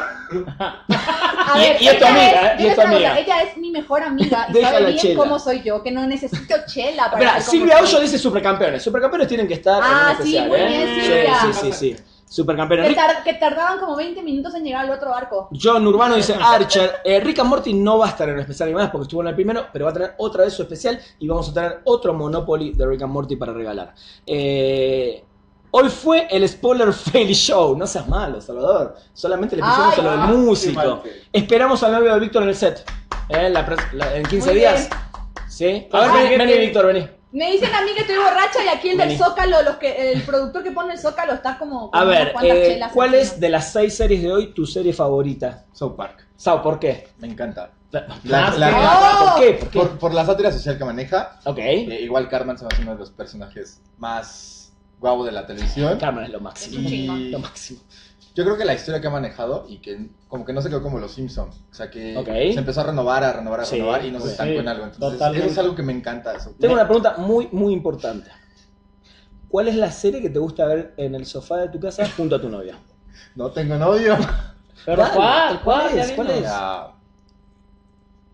A Y- ver, y es tu ella amiga, es- ¿eh? Y dime es tu una cosa, amiga. ella es mi mejor amiga y Deja sabe la bien chela. cómo soy yo, que no necesito chela para Espera, ser como Silvia soy. Hoyo dice supercampeones. Supercampeones tienen que estar Ah, en un sí, especial, muy ¿eh? bien, Sí, Silvia. sí, sí, sí. Supercampeones. Que, Rick- tar- que tardaban como veinte minutos en llegar al otro barco. John Urbano dice Archer. Eh, Rick and Morty no va a estar en el especial animadas porque estuvo en el primero, pero va a tener otra vez su especial y vamos a tener otro Monopoly de Rick and Morty para regalar. Eh, hoy fue el Spoiler Fail Show. No seas malo, Salvador. Solamente le pusimos Ay, a lo del ah, músico. qué mal que- Esperamos al novio de Víctor en el set. Eh, en, la pres- la- en quince Muy días. bien. ¿Sí? A Ah, ver, vení, ¿qué vení, te- Víctor, vení. Me dicen a mí que estoy borracha y aquí el del Vení. Zócalo, los que, el productor que pone el Zócalo está como con A unas ver, cuantas eh, chelas ¿cuál encima. es de las seis series de hoy tu serie favorita? South Park. Sao, ¿por qué? Me encanta. La- La- Más la- que- ¡Oh! ¿Por qué? ¿Por qué? Por, por la sátira social que maneja. Ok. eh, igual Cartman se me hace uno de los personajes más guau de la televisión. Carmen es lo máximo. Es un chingón. Y Lo máximo. yo creo que la historia que ha manejado y que como que no se quedó como los Simpsons. O sea que Ok. se empezó a renovar, a renovar, a Sí, renovar y no muy se estancó bien. en algo. Entonces, Totalmente. eso es algo que me encanta. Eso. Tengo una pregunta muy, muy importante. ¿Cuál es la serie que te gusta ver en el sofá de tu casa junto a tu novia? No tengo novio. Pero Dale, ¿cuál? ¿cuál ¿Cuál? es? Ya ¿Cuál vino. es? Ya.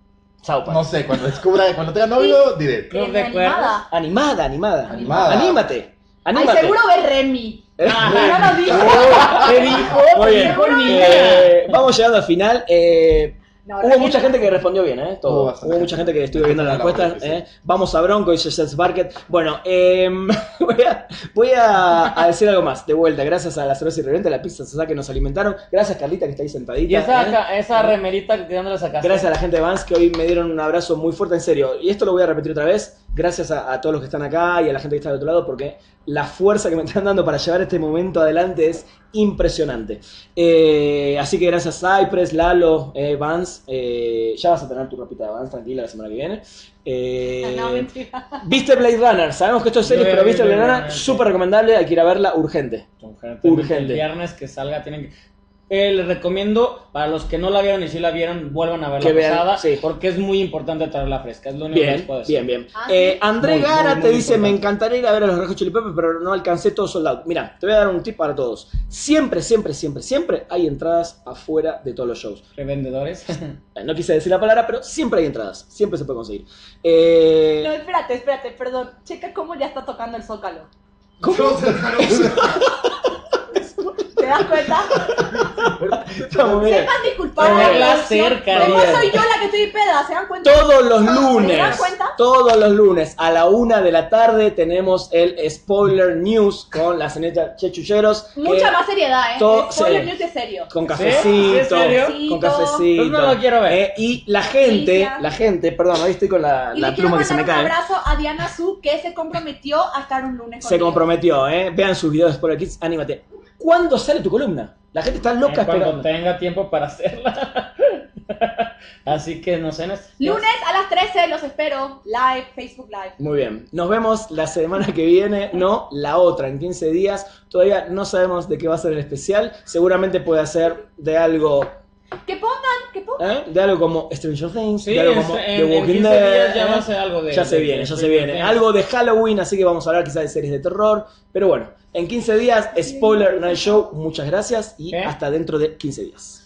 South Park. No sé, cuando descubra, cuando tenga novio, diré. Club En de Cuervos. animada. Animada, animada. Animada. Anímate. Ay, Anímate. seguro ve Remy. Ah, Ya lo dijo. ¿Qué dijo? Muy bien. Dijo niña. Eh, vamos llegando al final. Eh, No, Hubo Remy mucha no. gente que respondió bien, ¿eh? Todo. Hubo Hubo, bastante mucha gente. gente que estuvo viendo las Bastante encuestas. labor, ¿eh? Vamos a Bronco y Jesse Barket. Bueno, eh, voy, a, voy a, a decir algo más. De vuelta, gracias a la cerveza irreverente, a la pizza Sasa que nos alimentaron. Gracias, Carlita, que está ahí sentadita. Y esa, ¿eh? ca- esa remerita, ¿de dónde la sacaste? Gracias a la gente de Vans que hoy me dieron un abrazo muy fuerte, en serio. Y esto lo voy a repetir otra vez. Gracias a, a todos los que están acá y a la gente que está del otro lado, porque la fuerza que me están dando para llevar este momento adelante es impresionante. Eh, así que gracias a Cypress, Lalo, eh, Vans. Eh, ya vas a tener tu ropita de Vans, tranquila, la semana que viene. Eh, No, mentira. ¿Viste Blade Runner? Sabemos que esto es serie, Yo pero vi ¿viste Blade Blade Runner? Runner, sí. Súper recomendable, hay que ir a verla urgente. Urgente. Urgente. El viernes que salga tienen que... Eh, les recomiendo, para los que no la vieron y si la vieron, vuelvan a ver Que la vean, pasada, sí. porque es muy importante traerla fresca, es lo único que les Bien, puedo decir. bien, bien. Ah, Eh, sí. André Muy, Gara muy, te muy dice, me importante. encantaría ir a ver a los Red Hot Chili Peppers, pero no alcancé todo sold out. Mira, te voy a dar un tip para todos. Siempre, siempre, siempre, siempre hay entradas afuera de todos los shows. Revendedores. Eh, No quise decir la palabra, pero siempre hay entradas. Siempre se puede conseguir. Eh, No, espérate, espérate, perdón. Checa cómo ya está tocando el Zócalo. ¿Cómo? ¿Te das cuenta? Está muy bien. Sepan disculpar. Tenerla la cerca, Después bien. soy yo la que estoy peda, ¿se dan cuenta? Todos los ¿Se dan lunes, cuenta? todos los lunes a la una de la tarde tenemos el Spoiler News con la señorita Chechucheros. que- Mucha más seriedad, ¿eh? todo- Spoiler sí. news es serio. Con ¿Sí? cafecito, ¿En serio? con cafecito. Pues no lo quiero ver. Eh, y la gente, Delicia. la gente, perdón, ahí estoy con la, Y la le quiero pluma que se me mandar un cae. abrazo a Diana Su, que se comprometió a estar un lunes Se conmigo. comprometió, ¿eh? Vean sus videos de Spoiler Kids, anímate. ¿Cuándo sale tu columna? La gente está loca Eh, cuando esperando. tenga tiempo para hacerla. Así que no sé. no sé. Lunes a las trece los espero. Live, Facebook Live. Muy bien. Nos vemos la semana que viene, no, la otra, en quince días. Todavía no sabemos de qué va a ser el especial. Seguramente puede ser de algo, Que pongan, que pongan. ¿eh? De algo como Stranger Things, Sí, de algo en, como en- The en Walking quince Dead. días ya va a ¿eh? ser algo de... Ya se de- viene, de ya se Stranger viene. Things. Algo de Halloween, así que vamos a hablar quizás de series de terror. Pero bueno, en quince días, Spoiler Night Show. Muchas gracias y ¿Eh? hasta dentro de quince días.